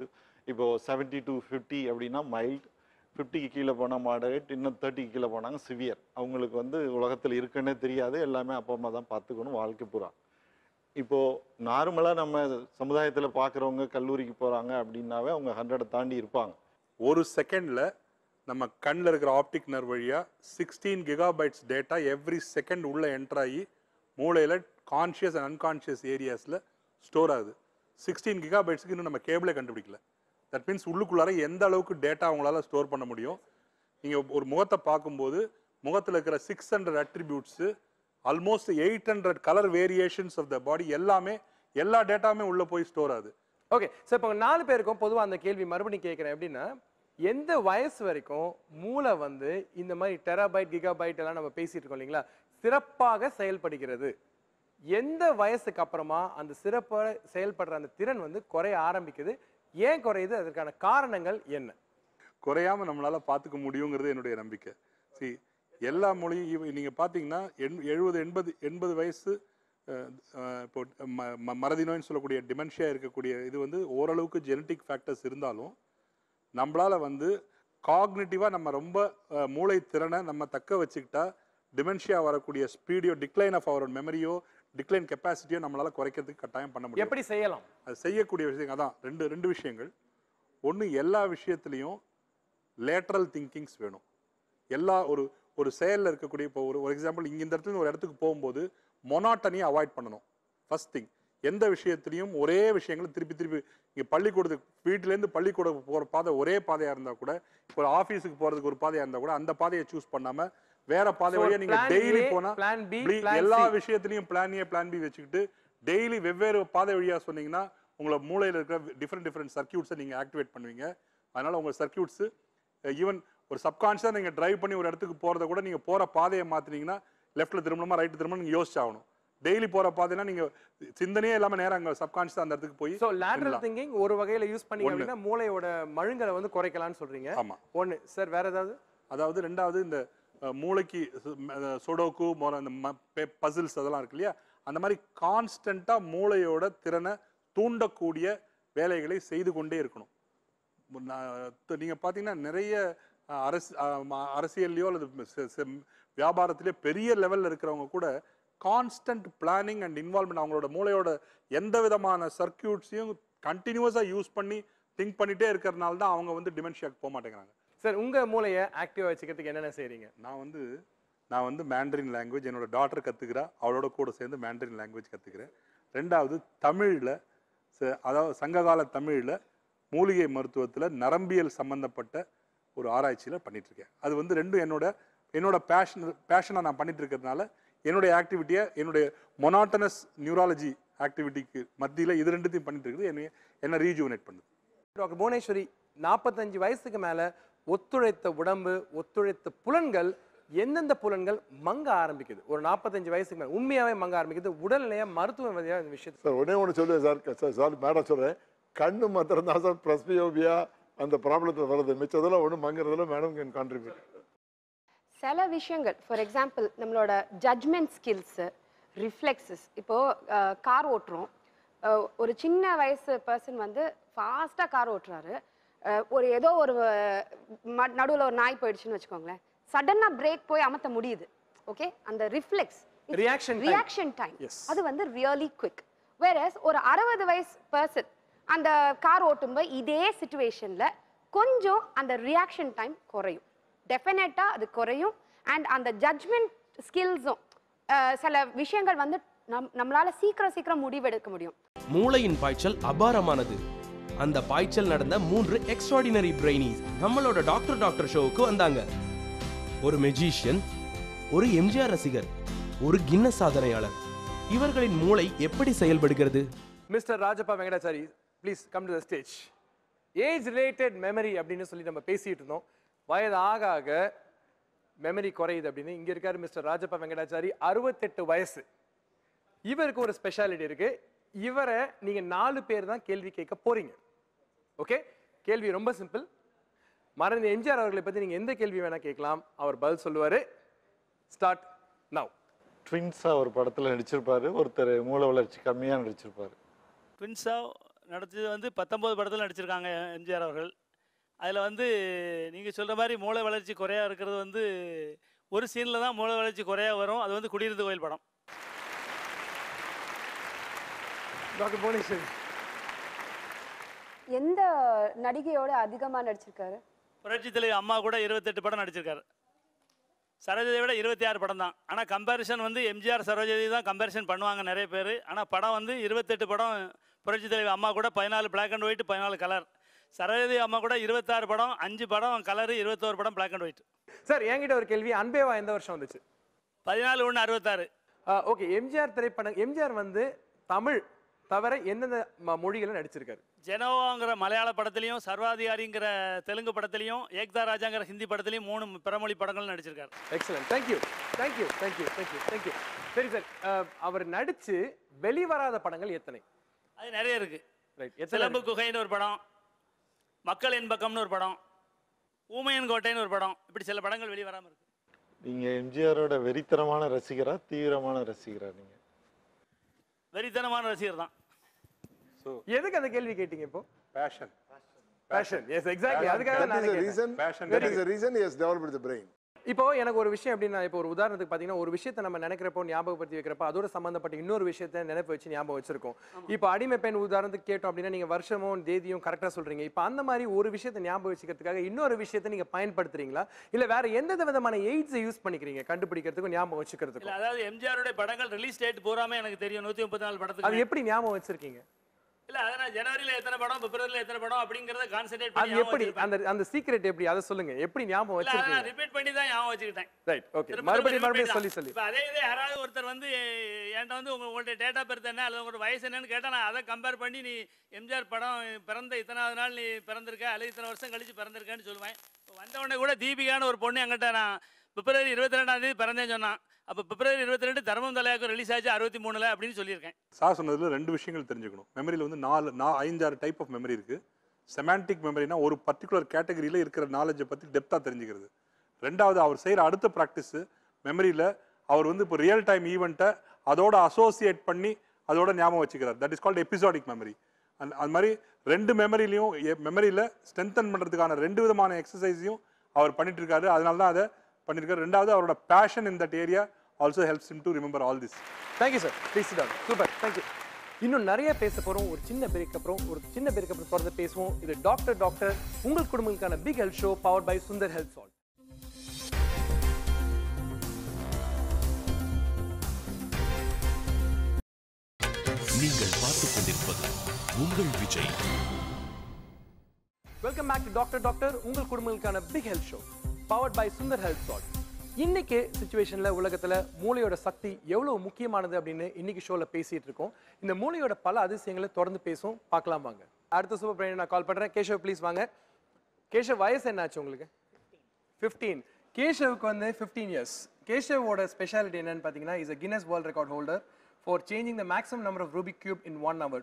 70 to 50 அப்படின்னா மைல்டு, 50க்கு கீழே போனால் மாடரேட், இன்னும் 30க்கு கீழே போனாங்க சிவியர். அவங்களுக்கு வந்து உலகத்தில் இருக்குன்னே தெரியாது, எல்லாமே அப்பா அம்மா தான் பார்த்துக்கணும் வாழ்க்கை பூரா. இப்போது நார்மலாக நம்ம சமுதாயத்தில் பார்க்குறவங்க கல்லூரிக்கு போகிறாங்க அப்படின்னாவே அவங்க 100 தாண்டி இருப்பாங்க. ஒரு செகண்டில் நம்ம கண்ணில் இருக்கிற ஆப்டிக் நர்வ் வழியாக 16 gigabytes டேட்டா எவ்ரி செகண்ட் உள்ளே என்டர் ஆகி மூளையில் கான்ஷியஸ் அண்ட் அன்கான்ஷியஸ் ஏரியாஸில் ஸ்டோர் ஆகுது. 16 gigabytesக்கு இன்னும் நம்ம கேபிளே கண்டுபிடிக்கல. தட் மீன்ஸ் உள்ளுக்குள்ளார எந்த அளவுக்கு டேட்டா அவங்களால ஸ்டோர் பண்ண முடியும். நீங்கள் ஒரு முகத்தை பார்க்கும்போது முகத்தில் இருக்கிற 600 attributes, almost 800 colour variations of the body, எல்லா டேட்டாவுமே உள்ளே போய் ஸ்டோர் ஆகுது. ஓகே, ஸோ இப்போ 4 பேருக்கும் பொதுவாக அந்த கேள்வி மறுபடியும் கேட்குறேன். எப்படின்னா, எந்த வயசு வரைக்கும் மூளை வந்து இந்த மாதிரி டெராபைட் கிகாபைட் எல்லாம் நம்ம பேசிட்டு இருக்கோம் இல்லைங்களா, சிறப்பாக செயல்படுகிறது? எந்த வயசுக்கு அப்புறமா அந்த சிறப்பாக செயல்படுற அந்த திறன் வந்து குறைய ஆரம்பிக்குது? ஏன் குறையுது? அதற்கான காரணங்கள் என்ன? குறையாமல் நம்மளால் பார்த்துக்க முடியுங்கிறது என்னுடைய நம்பிக்கை. எல்லா மொழியும் நீங்கள் பார்த்தீங்கன்னா 70 வயசு இப்போ மறதி நோய்னு சொல்லக்கூடிய டிமென்ஷியா இருக்கக்கூடிய இது வந்து ஓரளவுக்கு ஜெனட்டிக் ஃபேக்டர்ஸ் இருந்தாலும் நம்மளால் வந்து காக்னிட்டிவாக நம்ம ரொம்ப மூளை திறனை நம்ம தக்க வச்சுக்கிட்டா டிமென்ஷியா வரக்கூடிய ஸ்பீடியோ, டிக்ளைன் ஆஃப் அவர் மெமரியோ, டிக்ளைன் கெப்பாசிட்டியோ நம்மளால் குறைக்கிறதுக்கு கட்டாயம் பண்ண முடியும். எப்படி செய்யலாம்? அது செய்யக்கூடிய விஷயம் அதான் ரெண்டு விஷயங்கள். ஒன்று, எல்லா விஷயத்துலையும் லேட்ரல் திங்கிங்ஸ் வேணும். எல்லா ஒரு செயலில் இருக்கக்கூடிய, இப்போ ஒரு எக்ஸாம்பிள், இங்கே இந்த இடத்துல ஒரு இடத்துக்கு போகும்போது மொனாட்டனியை அவாய்ட் பண்ணணும். ஃபர்ஸ்ட் திங், எந்த விஷயத்துலையும் ஒரே விஷயங்களை திருப்பி இங்கே பள்ளிக்கூடத்துக்கு வீட்டிலேருந்து பள்ளிக்கூடம் போகிற பாதை ஒரே பாதையாக இருந்தால் கூட, இப்போ ஆஃபீஸுக்கு போகிறதுக்கு ஒரு பாதையாக இருந்தால் கூட அந்த பாதையை சூஸ் பண்ணாமல் வேற பாதை வழியாக நீங்கள் டெய்லி போனால் எல்லா விஷயத்துலையும் பிளான் ஏ பிளான் பி வச்சுக்கிட்டு டெய்லி வெவ்வேறு பாதை வழியாக சொன்னீங்கன்னா உங்களை மூளையில் இருக்கிற டிஃப்ரெண்ட் சர்க்கியூட்ஸை நீங்கள் ஆக்டிவேட் பண்ணுவீங்க. அதனால் உங்கள் சர்க்கியூட்ஸு ஈவன் ஒரு சப்கான்ஷியஸாக நீங்கள் டிரைவ் பண்ணி ஒரு இடத்துக்கு போகிறத கூட நீங்கள் போகிற பாதையை மாற்றினீங்கன்னா லெஃப்ட்டில் திரும்பணுமா ரைட்டு திரும்பணும் நீங்கள் யோசிச்சாகணும். டெய்லி போகிற பாதைனா நீங்கள் சிந்தனையே இல்லாமல் நேரம் அங்கே சப்கான்ஷியஸாக அந்த இடத்துக்கு போய். ஸோ லேட்டரல் திங்கிங் ஒரு வகையில் யூஸ் பண்ணி அப்படின்னா மூளையோட மழுங்கலை வந்து குறைக்கலாம்னு சொல்கிறீங்க. ஆமாம். ஒன்று சார், வேறு ஏதாவது? அதாவது ரெண்டாவது, இந்த மூளைக்கு சொடோக்கு அந்த பசில்ஸ் அதெல்லாம் இருக்கு இல்லையா, அந்த மாதிரி கான்ஸ்டண்ட்டாக மூளையோட திறனை தூண்டக்கூடிய வேலைகளை செய்து கொண்டே இருக்கணும். நீங்கள் பார்த்தீங்கன்னா நிறைய அரசியல்லையோ அல்லது வியாபாரத்திலேயோ பெரிய லெவலில் இருக்கிறவங்க கூட கான்ஸ்டன்ட் பிளானிங் அண்ட் இன்வால்வ்மெண்ட், அவங்களோட மூளையோட எந்த விதமான சர்க்கியூட்ஸையும் கண்டினியூஸாக யூஸ் பண்ணி திங்க் பண்ணிகிட்டே இருக்கிறதுனால தான் அவங்க வந்து டிமென்ஷியாவுக்கு போக மாட்டேங்கிறாங்க. சார், உங்கள் மூளையை ஆக்டிவாக வச்சுக்கிறதுக்கு என்னென்ன செய்கிறீங்க? நான் வந்து மேண்ட்ரின் லாங்குவேஜ் என்னோட டாட்டர் கற்றுக்கிறா, அவளோட கூட சேர்ந்து மேண்ட்ரின் லாங்குவேஜ் கற்றுக்கிறேன். ரெண்டாவது, தமிழில், அதாவது சங்ககால தமிழில் மூலிகை மருத்துவத்தில் நரம்பியல் சம்மந்தப்பட்ட ஒரு ஆராய்ச்சியில் பண்ணிகிட்ருக்கேன். அது வந்து ரெண்டும் என்னோட பேஷனாக நான் பண்ணிட்டு இருக்கிறதுனால என்னுடைய ஆக்டிவிட்டியை என்னுடைய மொனாட்டனஸ் நியூராலஜி ஆக்டிவிட்டிக்கு மத்தியில் இது ரெண்டுத்தையும் பண்ணிட்டு இருக்குது, என்ன ரீஜூனேட் பண்ணுது. டாக்டர் புவனேஸ்வரி, 45 வயசுக்கு மேலே ஒத்துழைத்த உடம்பு, ஒத்துழைத்த புலன்கள், எந்தெந்த புலன்கள் மங்க ஆரம்பிக்குது? ஒரு 45 வயசுக்கு மேலே உண்மையாகவே மங்க ஆரம்பிக்குது உடல்நிலையா மருத்துவ இந்த விஷயத்தை? சார் ஒன்றே ஒன்று சொல்லுவேன் சார் மேடம் சொல்கிறேன், கண்ணு மாத்திரம் தான் சார் பிரஸ்பியோபியா அந்த ப்ராப்ளத்தில் வருது, மிச்சதெல்லாம் ஒன்றும் மங்கிறதுல மேடம் கேன் கான்ட்ரிபியூட். சில விஷயங்கள், ஃபார் எக்ஸாம்பிள் நம்மளோட ஜட்மெண்ட் ஸ்கில்ஸு, ரிஃப்ளெக்ஸஸ். இப்போது கார் ஓட்டுறோம், ஒரு சின்ன வயசு பர்சன் வந்து ஃபாஸ்ட்டாக கார் ஓட்டுறாரு, ஏதோ ஒரு நடுவில் ஒரு நாய் போயிடுச்சுன்னு வச்சுக்கோங்களேன், சடனாக பிரேக் போய் அமர்த்த முடியுது. ஓகே, அந்த ரிஃப்ளெக்ஸ் ரியாக்ஷன் டைம் அது வந்து ரியலி குவிக். வேறஸ் ஒரு 60 வயசு பர்சன் அந்த கார் ஓட்டும்போது இதே சிச்சுவேஷனில் கொஞ்சம் அந்த ரியாக்ஷன் டைம் குறையும், டெஃபினட்டாக அது குறையும். அண்ட் அந்த ஜட்மெண்ட் ஸ்கில்ஸும் சில விஷயங்கள் வந்து நம்மளால சீக்கிரம் முடிவெடுக்க முடியும். மூளையின் பாய்ச்சல் அபாரமானது. அந்த பாய்ச்சல் நடந்த 3 எக்ஸ்ட்ராடினரி பிரெயினிஸ் நம்மளோட டாக்டர் ஷோவுக்கு வந்தாங்க. ஒரு மெஜிஷியன், ஒரு எம்ஜிஆர் ரசிகர், ஒரு கின்னஸ் சாதனையாளர். இவர்களின் மூளை எப்படி செயல்படுகிறது? Mister Rajappa Venkatachari, please come to the stage. Age related memory அப்படின்னு சொல்லி நம்ம பேசிட்டு இருந்தோம். வயது ஆக ஆக மெமரி குறையுது அப்படின்னு. இங்க இருக்காரு மிஸ்டர் ராஜப்பா வெங்கடாச்சாரி, 68 வயசு. இவருக்கு ஒரு ஸ்பெஷாலிட்டி இருக்கு. இவரை நீங்க 4 பேர் தான் கேள்வி கேட்க போறீங்க. ஓகே, கேள்வி ரொம்ப சிம்பிள். மறைந்த எம்ஜிஆர் அவர்களை பத்தி நீங்க எந்த கேள்வி வேணா கேட்கலாம், அவர் பதில் சொல்லுவாரு. Start now. ட்வின்ஸா ஒரு படத்துல நடிச்சிருப்பாரு, ஒருத்தர் மூளை வளர்ச்சி கம்மியா நடிச்சிருப்பாரு. ட்வின்ஸா நடிச்சது வந்து 19 படத்தில் நடிச்சிருக்காங்க எம்ஜிஆர் அவர்கள். அதில் வந்து நீங்கள் சொல்கிற மாதிரி மூளை வளர்ச்சி குறையாக இருக்கிறது வந்து ஒரு சீனில் தான் மூளை வளர்ச்சி குறையாக வரும். அது வந்து குடியிருந்து கோயில் படம். டாக்டர் புவனேஸ்வரி, எந்த நடிகையோட அதிகமா நடிச்சிருக்காரு? புரட்சி தலைவி அம்மா கூட 28 படம் நடிச்சிருக்காரு. சரோஜதை விட 26 படம் தான். ஆனால் கம்பேரிசன் வந்து எம்ஜிஆர் சரோஜதை தான் கம்பேரிசன் பண்ணுவாங்க நிறைய பேர். ஆனால் படம் வந்து 28 படம். புரட்சி தலைவி அம்மா கூட 14 பிளாக் அண்ட் ஒயிட், 14 கலர். சரோஜதை அம்மா கூட 26 படம், 5 படம் கலரு, 21 படம் பிளாக் அண்ட் ஒயிட். சார் என்கிட்ட ஒரு கேள்வி, அன்பேவா எந்த வருஷம் வந்துச்சு? 14/1/66. ஓகே, எம்ஜிஆர் திரைப்படம், எம்ஜிஆர் வந்து தமிழ் தவிர எந்தெந்த மொழிகளை நடிச்சிருக்காரு? ஜெனோவாங்கிற மலையாள படத்துலையும், சர்வாதிகாரிங்கிற தெலுங்கு படத்துலையும், ஏக்தா ராஜாங்கிற ஹிந்தி படத்துலையும் 3 பிறமொழி படங்கள் நடிச்சிருக்காரு. Excellent, thank you thank you thank you thank you thank you. சரி சார், அவர் நடிச்சு வெளிவராத படங்கள் எத்தனை? அது நிறைய இருக்கு. ரைட், சிலம்பு குகைன்னு ஒரு படம், மக்கள் என் பக்கம்னு ஒரு படம், ஊமையன் கோட்டைன்னு ஒரு படம், இப்படி சில படங்கள் வெளிவராமல் இருக்கு. நீங்க எம்ஜிஆரோட வெறித்தனமான ரசிகரா தீவிரமான ரசிகரா? நீங்க வெறித்தனமான ரசிகர் தான். எதுக்கு அந்த கேள்வி கேட்டீங்க இப்போ? Passion. Passion. Yes, exactly. அதுக்காக நான் கேட்டேன். That is the reason he has developed the brain. இப்போ எனக்கு ஒரு விஷயம் எப்படின்னா, இப்போ ஒரு உதாரணத்துக்கு பார்த்தீங்கன்னா, ஒரு விஷயத்தை நம்ம நினைக்கிறப்போ ஞாபகப்படுத்தி வைக்கிறப்போ அதோட சம்பந்தப்பட்ட இன்னொரு விஷயத்தை நினைப்பு வச்சு ஞாபகம் வச்சிருக்கோம். இப்போ அடிமை பெண் உதாரணத்துக்கு கேட்டோம் அப்படின்னா நீங்க வருஷமும் தேதியும் கரெக்டாக சொல்றீங்க. இப்போ அந்த மாதிரி ஒரு விஷயத்தை ஞாபகம் வச்சுக்கிறதுக்காக இன்னொரு விஷயத்தை நீங்க பயன்படுத்துறீங்களா, இல்ல வேற எந்த விதமான எய்ட்ஸை யூஸ் பண்ணிக்கிறீங்க கண்டுபிடிக்கிறதுக்கும் ஞாபகம் வச்சுக்கிறதுக்கும்? அதாவது எம்ஜிஆருடைய படங்கள் ரிலீஸ் டேட் பூராமே எனக்கு தெரியும். 134 படத்துக்கு. அது எப்படி ஞாபகம் வச்சிருக்கீங்க? இல்ல அத ஜனவரியில எத்தனை படம், பிப்ரவரியில எத்தனை படம் அப்படிங்கறத கான்சென்ட்ரேட் பண்ணி. அது எப்படி அந்த சீக்ரெட் எப்படி, அத சொல்லுங்க. எப்படி ஞாபகம் வச்சிருக்கீங்க? நான் ரிப்பீட் பண்ணி தான் ஞாபகம் வச்சிட்டேன். Right, okay. மறுபடியும் சொல்லி. இப்ப அதே யாராவது ஒருத்தர் வந்து என்கிட்ட வந்து உங்களுடைய டேட் ஆஃப் பர்த் என்ன அல்லது உங்களோட வயசு என்னன்னு கேட்டா நான் அதை கம்பேர் பண்ணி நீ எம்ஜிஆர் படம் பிறந்த இத்தனாவது நாள் நீ பிறந்திருக்க அல்லது இத்தனை வருஷம் கழிச்சு பிறந்திருக்கேன்னு சொல்லுவேன். வந்த உடனே கூட தீபிகான்னு ஒரு பொண்ணு என்கிட்ட நான் பிப்ரவரி 22ஆம் தேதி பிறந்தேன்னு சொன்னான். அப்போ பிப்ரவரி 22 தர்மம் தலையாக்கும் ரிலீஸ் ஆச்சு 63 அப்படின்னு சொல்லியிருக்கேன். சார் சொன்னதுல 2 விஷயங்கள் தெரிஞ்சுக்கணும். மெமரியில் வந்து 5-6 டைப் ஆஃப் மெமரி இருக்கு. செமான்டிக் மெமரினா ஒரு பர்டிகுலர் கேட்டகரியில் இருக்கிற நாலேஜை பற்றி டெப்த்தாக தெரிஞ்சுக்கிறது. ரெண்டாவது அவர் செய்கிற அடுத்த ப்ராக்டிஸு மெமரியில் அவர் வந்து இப்போ ரியல் டைம் ஈவெண்ட்டை அதோட அசோசியேட் பண்ணி அதோட ஞாபகம் வச்சுக்கிறார். That is called episodic memory. அது மாதிரி 2 மெமரிலையும் மெமரியில் ஸ்ட்ரென்தன் பண்ணுறதுக்கான 2 விதமான எக்ஸசைஸையும் அவர் பண்ணிட்டு இருக்காரு. அதனால தான் அதை பண்ணிருக்காரு. ரெண்டாவது அவரோட passion in that area also helps him to remember all this. Thank you sir, please sit down. Super, thank you. இன்னும் நிறைய பேச போறோம். ஒரு சின்ன பிரேக் அப்புறம் தொடர்ந்து பேசுவோம். இது டாக்டர் உங்கள் குடும்பங்களுக்கான big health show powered by Sundar health salt. நீங்கள் பார்த்துக் கொண்டிருப்பது உங்கள் Vijay. Welcome back to doctor உங்கள் குடும்பங்களுக்கான big health show powered by Sundar health salt. இன்னைக்கு சிச்சுவேஷன்ல உலகத்துல மூளையோட சக்தி எவ்வளவு முக்கியமானது அப்படின்னு இன்னைக்கு ஷோல பேசிட்டு இருக்கோம். இந்த மூளையோட பல அதிசயங்களை தொடர்ந்து பேசுவோம், பார்க்கலாம் வாங்க. அடுத்த சூப்பர் பிரெயின் நான் கால் பண்றேன். கேஷவ் ப்ளீஸ் வாங்க. கேஷவ், வயசு என்னாச்சு உங்களுக்கு? 15. கேஷவுக்கு வந்து 15 இயர்ஸ். கேஷவோட ஸ்பெஷாலிட்டி என்னன்னு பார்த்தீங்கன்னா, is a Guinness World Record holder for changing the maximum number of Rubik cube in 1 hour.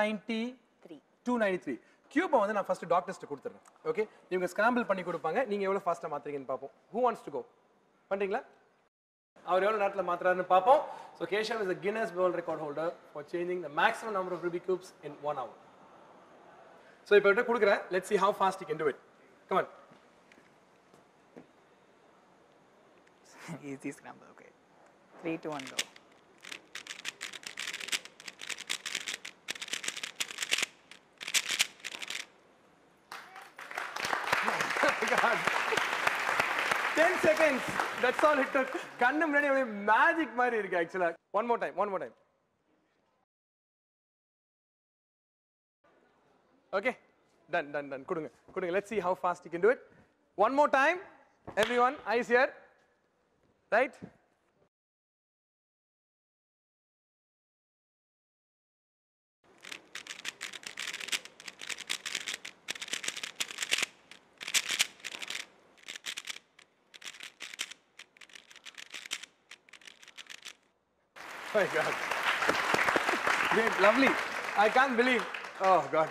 293 கியூபை வந்து நான் ஃபர்ஸ்ட் டாக்டர்ஸ்ட்டு கொடுத்துறேன். ஓகே, இவங்க ஸ்கிராம்பிள் பண்ணி கொடுப்பாங்க. நீங்க எவ்வளவு ஃபாஸ்ட்டாக மாத்துறீங்கன்னு பார்ப்போம். Who wants to go? பண்றீங்களா? அவர் எவ்வளவு நேரத்தில் மாத்துறாருன்னு பார்ப்போம். So Keshav is a Guinness World Record holder for changing the maximum number of Rubik cubes in 1 hour. So இப்போ கிட்ட கொடுக்குறேன். Let's see how fast he can do it. Come on. Easy scramble. Okay. 3, 2, 1, go. 10 seconds. That's all it took. கண்ணு முன்னாடி அப்படியே மேஜிக் மாதிரி இருக்கு ஆக்சுவலா. One more time. Okay? Done. கொடுங்க. Let's see how fast you can do it. One more time. Everyone, eyes here. Right? Oh my God. Great, lovely. I can't believe. Oh God.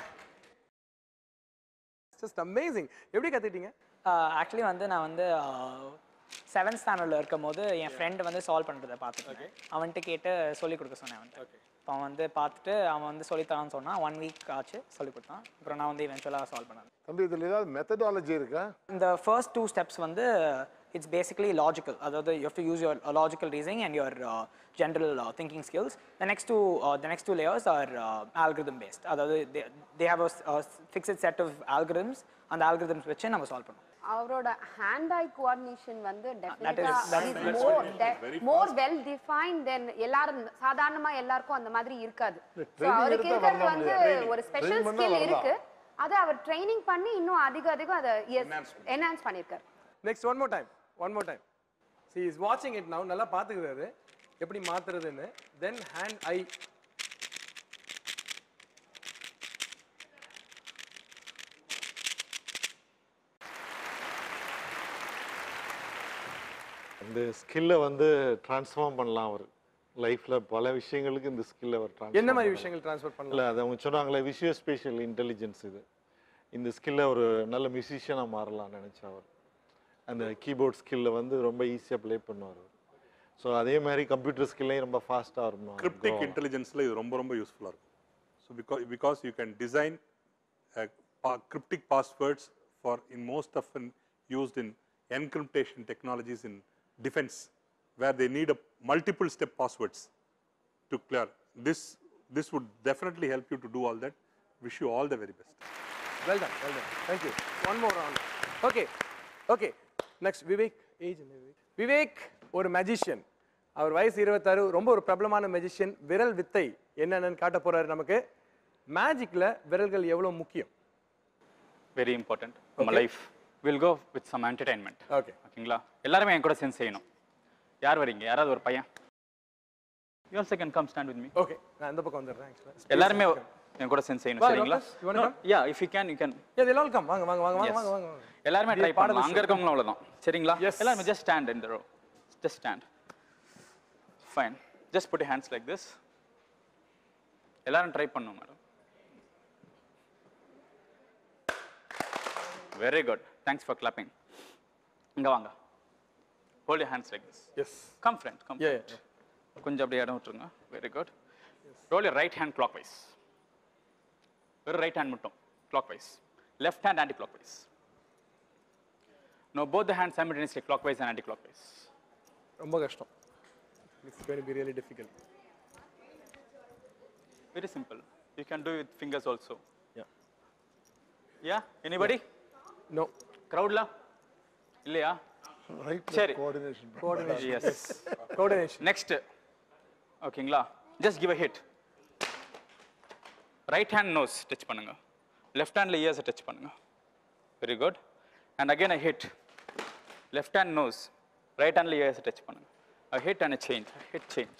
It's just amazing. எப்படி கத்துக்கிட்டீங்க? ஆக்சுவலி வந்து நான் வந்து 7th ஸ்டாண்டர்டில் இருக்கும் போது என் ஃப்ரெண்டு வந்து சால்வ் பண்ணுறதை பார்த்துட்டு அவன்கிட்ட கேட்டு சொல்லிக் கொடுக்க சொன்னேன் அவன்கிட்ட. இப்போ அவன் வந்து பார்த்துட்டு அவன் வந்து சொல்லித்தரான்னு சொன்னான். 1 வீக் ஆச்சு சொல்லிக் கொடுத்தான். அப்புறம் நான் வந்து இவென்ச்சுவலாக சால்வ் பண்ணேன். தம்பி இதில் ஏதாவது மெத்தடாலஜி இருக்கா? இந்த ஃபர்ஸ்ட் 2 ஸ்டெப்ஸ் வந்து it's basically logical. அதாவது you have to use your logical reasoning and your general thinking skills. The next two layers are algorithm based. அதாவது they have a fixed set of algorithms and the algorithms வச்சு நம்ம சால்வ் பண்ணுவோம். அவரோட hand eye coordination வந்து definitely more well defined than எல்லாரும் சாதாரணமா எல்லாருக்கும் அந்த மாதிரி இருக்காது. So அவருக்கு இருக்கிறது வந்து ஒரு ஸ்பெஷல் ஸ்கில் இருக்கு. அது அவர் ட்ரைனிங் பண்ணி இன்னும் அதிகம் அதை என்ஹான்ஸ் பண்ணிருக்காரு. Next, one more time. See, he is watching it now. நல்லா பாத்துக்கிறாரு எப்படி மாத்துறதுன்னு. Then hand eye. இந்த ஸ்கில்லை வந்து ட்ரான்ஸ்ஃபார்ம் பண்ணலாம் அவர் லைஃப்ல பல விஷயங்களுக்கு இந்த ஸ்கில்லை அவர் என்ன மாதிரி விஷயங்கள் ட்ரான்ஸ்ஃபர் பண்ணலாம்? இல்லை அது அவங்க சொன்னாங்களே விஷுவல் ஸ்பேஷியல் இன்டெலிஜென்ஸ் இது. இந்த ஸ்கில்லை ஒரு நல்ல மியூசிஷியனாக மாறலாம்னு நினச்சா அவர். அந்த கீபோர்ட் ஸ்கில்லை வந்து ரொம்ப ஈஸியாக ப்ளே பண்ணுவார். ஸோ அதே மாதிரி கம்ப்யூட்டர் ஸ்கில்லையும் ரொம்ப ஃபாஸ்ட்டாக இருக்கும். கிரிப்டிக் இன்டெலிஜென்ஸில் இது ரொம்ப யூஸ்ஃபுல்லாக இருக்கும். So because you can design cryptic passwords for in most often used in encryption technologies in defense, where they need a multiple step passwords to clear. This would definitely help you to do all that. Wish you all the very best. Well done. Thank you. One more round. Okay. Next, Vivek. Vivek, ஒரு magician. அவர் வயசு 26, ரொம்ப ஒரு பிரபலமான magician. விரல் வித்தை என்னன்னு காட்ட போறாரு நமக்கு. மேஜிக்ல விரல்கள் எவ்வளவு முக்கியம்? Very important for my life. We'll go with some entertainment. ஓகேங்களா? எல்லாரும் என் கூட சேர்ந்து செய்யணும். யார் வரீங்க? யாராவது ஒரு பையன்? You also can come stand with me. Okay. நான் இந்த பக்கம் வந்துறேன் actually. எல்லாரும் என் கூட சேர்ந்து செய்யணும் சரிங்களா? Yeah, if you can you can. Yeah, they'll all come. வாங்க. எல்லாரும் ட்ரை பண்ணலாம். அங்க இருக்கவங்க அவ்வளவுதான். சரிங்களா? எல்லாரும் just stand in the row. Just stand. Fine. Just put your hands like this. எல்லாரும் ட்ரை பண்ணணும் madam. Very good. Thanks for clapping. இங்க வாங்க. Hold your hands like this. Yes. Come friend. Yeah. கொஞ்சம் அப்படியே இடம் விட்டுருங்க. Very good. Roll your right hand clockwise. வெறும் right hand மட்டும் clockwise. Left hand anti-clockwise. Now both the hands simultaneously clockwise and anti-clockwise. ரொம்ப கஷ்டம். It's going to be really difficult. Very simple. You can do it with fingers also. Yeah. Anybody? No. Crowd la? இல்லையா? Right. சரி. Coordination. Yes. Coordination. Next. ஓகேங்களா? Just give a hit. Right hand nose touch பண்ணுங்க. Left hand ears touch பண்ணுங்க. Very good. And again a hit. Left hand nose. Right hand ears touch பண்ணுங்க. A hit and a change. A hit change.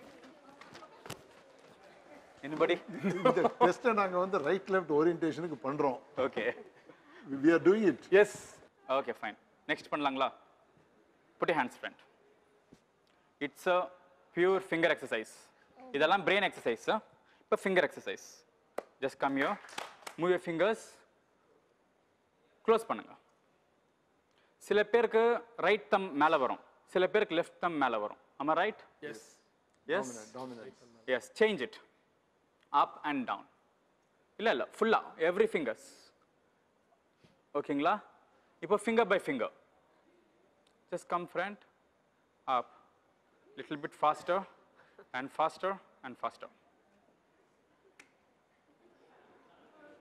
Anybody? இந்த டெஸ்ட் நாங்க வந்து ரைட் லெஃப்ட் ஓரியன்டேஷனுக்கு பண்றோம். Okay. We are doing it. Yes. Okay, fine. Next பண்ணலாங்களா? Put your hands front. It's a pure finger exercise. இதெல்லாம் brain exercise. இப்போ finger exercise. Just come here. Move your fingers. Close பண்ணுங்க. சில பேருக்கு right thumb மேல வரும். சில பேருக்கு left thumb மேல வரும். Am I right? Yes. Yes. Dominant. Yes. Change it. Up and down. இல்ல ஃபுல்லா every fingers. ஓகேங்களா? இப்போ finger by finger. Just come front, up, little bit faster and faster and faster.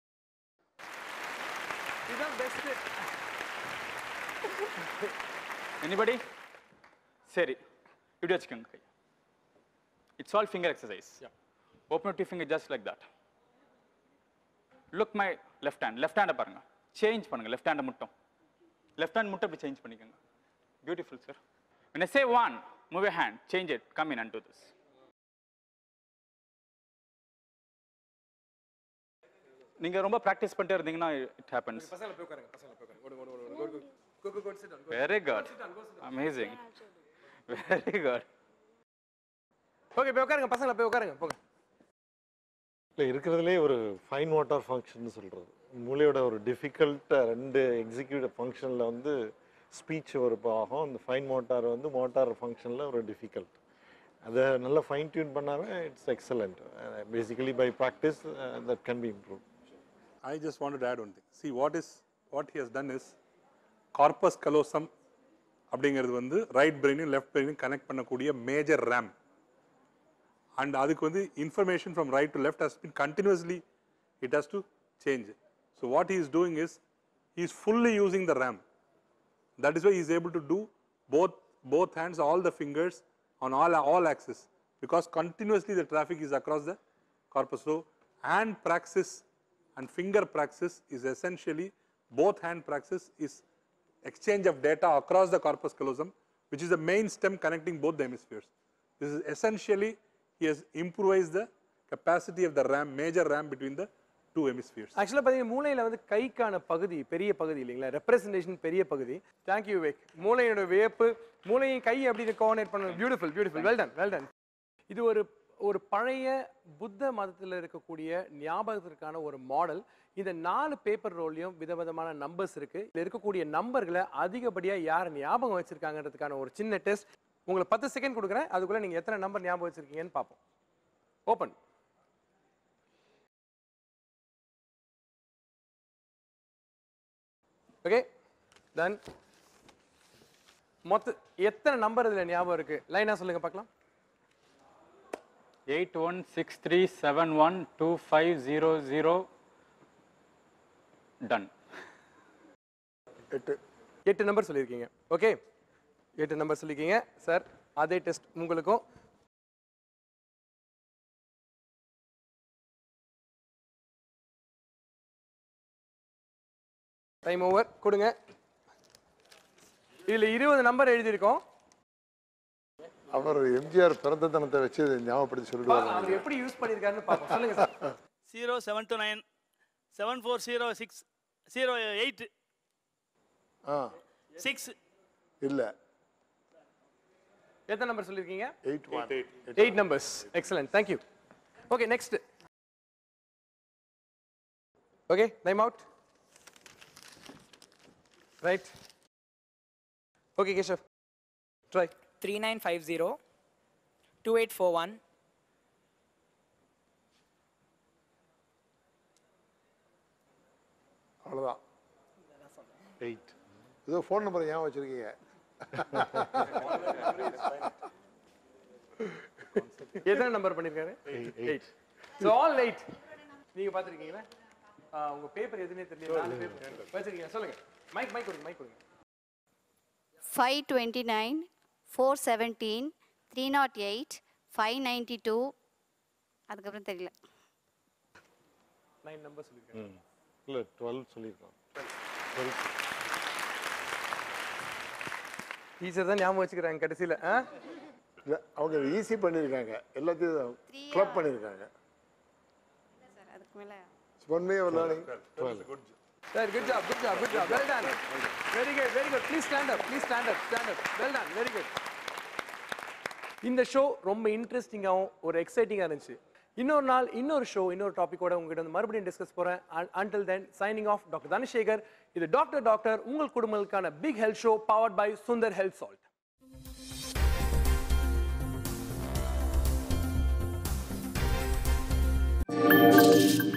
இதுதான் பெஸ்ட். எனிபடி சரி இப்படி வச்சுக்கோங்க கை. It's all finger exercise. Open you finger just like that. Look my left ஹேண்டை பாருங்க. சேஞ்ச் பண்ணுங்க லெஃப்ட் ஹேண்டை மட்டும். லெஃப்ட் ஹேண்ட் மட்டும் இப்படி சேஞ்ச் பண்ணிக்கோங்க. Beautiful sir. when I say 1 move your hand, change it, come in and do this. நீங்க ரொம்ப பிராக்டிஸ் பண்ணிட்டே இருந்தீங்கன்னா it happens. பசங்கள போய் உட்காருங்க. Go sit down. Very good. Amazing. Very good. Okay போய் உட்காருங்க பசங்கள போய் உட்காருங்க போங்க. இல்லை இருக்கிறதுலே ஒரு ஃபைன் மோட்டார் ஃபங்க்ஷன் சொல்கிறது. மூளையோட ஒரு டிஃபிகல்ட் 2 எக்ஸிக்யூட்டிவ் ஃபங்க்ஷனில் வந்து ஸ்பீச் ஒரு பாகம், அந்த ஃபைன் மோட்டார் வந்து மோட்டார் ஃபங்க்ஷனில் ஒரு டிஃபிகல்ட். அதை நல்லா ஃபைன் டியூன் பண்ணாமல் it's excellent. Basically by practice that can be improve. I just wanted to add one thing. See, what he has done is corpus callosum அப்படிங்கிறது வந்து ரைட் பிரெயினையும் லெஃப்ட் பிரெயினையும் கனெக்ட் பண்ணக்கூடிய மேஜர் ரேம். அண்ட் அதுக்கு வந்து information from right to left has been continuously it has to change. So what he is doing is he is fully using the RAM. That is why he is able to do both hands, all the fingers on all axes, because continuously the traffic is across the corpus. So hand praxis and finger praxis is essentially, both hand praxis is exchange of data across the corpus callosum, which is the main stem connecting both the hemispheres. This is essentially, he has improvised the capacity of the RAM, major RAM between the two hemispheres. ஆக்சுவலாக பார்த்தீங்கன்னா மூளையில் வந்து கைக்கான பகுதி பெரிய பகுதி இல்லைங்களா, ரெப்ரசன்டேஷன் பெரிய பகுதி. தேங்க்யூ விவேக். மூளையோட வேப்பு மூளையும் கை அப்படின்னு கோஆர்டினேட் பண்ண பியூட்டிஃபுல் வெல் டன். இது ஒரு பழைய புத்த மதத்தில் இருக்கக்கூடிய ஞாபகத்திற்கான ஒரு மாடல். இந்த 4 பேப்பர் ரோல்லையும் விதவிதமான நம்பர்ஸ் இருக்கு. இதில் இருக்கக்கூடிய நம்பர்களை அதிகப்படியாக யார் ஞாபகம் வச்சிருக்காங்கன்றதுக்கான ஒரு சின்ன டெஸ்ட். உங்களுக்கு 10 செகண்ட் கொடுக்குறேன், அதுக்குள்ள நீங்க எத்தனை நம்பர் ஞாபகம் வச்சிருக்கீங்கன்னு பார்ப்போம். ஓப்பன். Okay done. மொத்த எத்தனை நம்பர் இதில் ஞாபகம் இருக்கு? லைனா சொல்லுங்க பார்க்கலாம். 8163712500 டன். 8 நம்பர் சொல்லியிருக்கீங்க. ஓகே 8 நம்பர் சொல்லியிருக்கீங்க சார். அதே டெஸ்ட் உங்களுக்கும். Time over. கொடுங்க. இதுல 20 நம்பர் எழுதியிருக்கோம். அவர் எம்ஜிஆர் பிறந்த தினத்தை வச்சு ஞாபகப்படுத்தி சொல்லிடுவாங்க. அவர் எப்படி யூஸ் பண்ணியிருக்காருன்னு பார்ப்போம். சொல்லுங்க சார். 0729 740608 6 இல்ல. எத்தனை நம்பர் சொல்லிருக்கீங்க? 8 numbers. Excellent. Thank you. Okay next. Okay time out. Right. Okay Keshav try. 3950 2841 அவ்வளோதான். 8 ஏதோ ஃபோன் நம்பர் ஏன் வச்சிருக்கீங்க? எத்தனை நம்பர் பண்ணிருக்காரு? 8. So all 8. நீங்க பார்த்துருக்கீங்களா? உங்க பேப்பர் எதுனே தெரியல. 4 பேப்பர் வச்சிருக்கீங்க. சொல்லுங்க. மைக் கொடுங்க. 529 417 308 592. அதுக்கப்புறம் தெரியல. 9 நம்பர் சொல்லிருக்கேன். இல்ல 12 சொல்லிருக்கோம். டீச்சர் தான் ஞாபகம் வச்சுக்கிறாங்க கடைசியில். இல்லை அவங்க ஈஸி பண்ணியிருக்காங்க, எல்லாத்தையும் கிளப் பண்ணியிருக்காங்க. சார் அதுக்கு மேலே one way of learning. Sir, good job. Well done. Very good. Please stand up. Well done. Very good. இந்த ஷோ ரொம்ப இன்ட்ரெஸ்டிங்காகவும் ஒரு எக்ஸைட்டிங்காக இருந்துச்சு. இன்னொரு நாள் இன்னொரு ஷோ இன்னொரு டாப்பிக்கோட உங்ககிட்ட வந்து மறுபடியும் டிஸ்கஸ் போகிறேன். Until then signing off doctor Dhanasekar. இது டாக்டர் உங்கள் குடும்பங்களுக்கான big health show powered by Sundar health salt.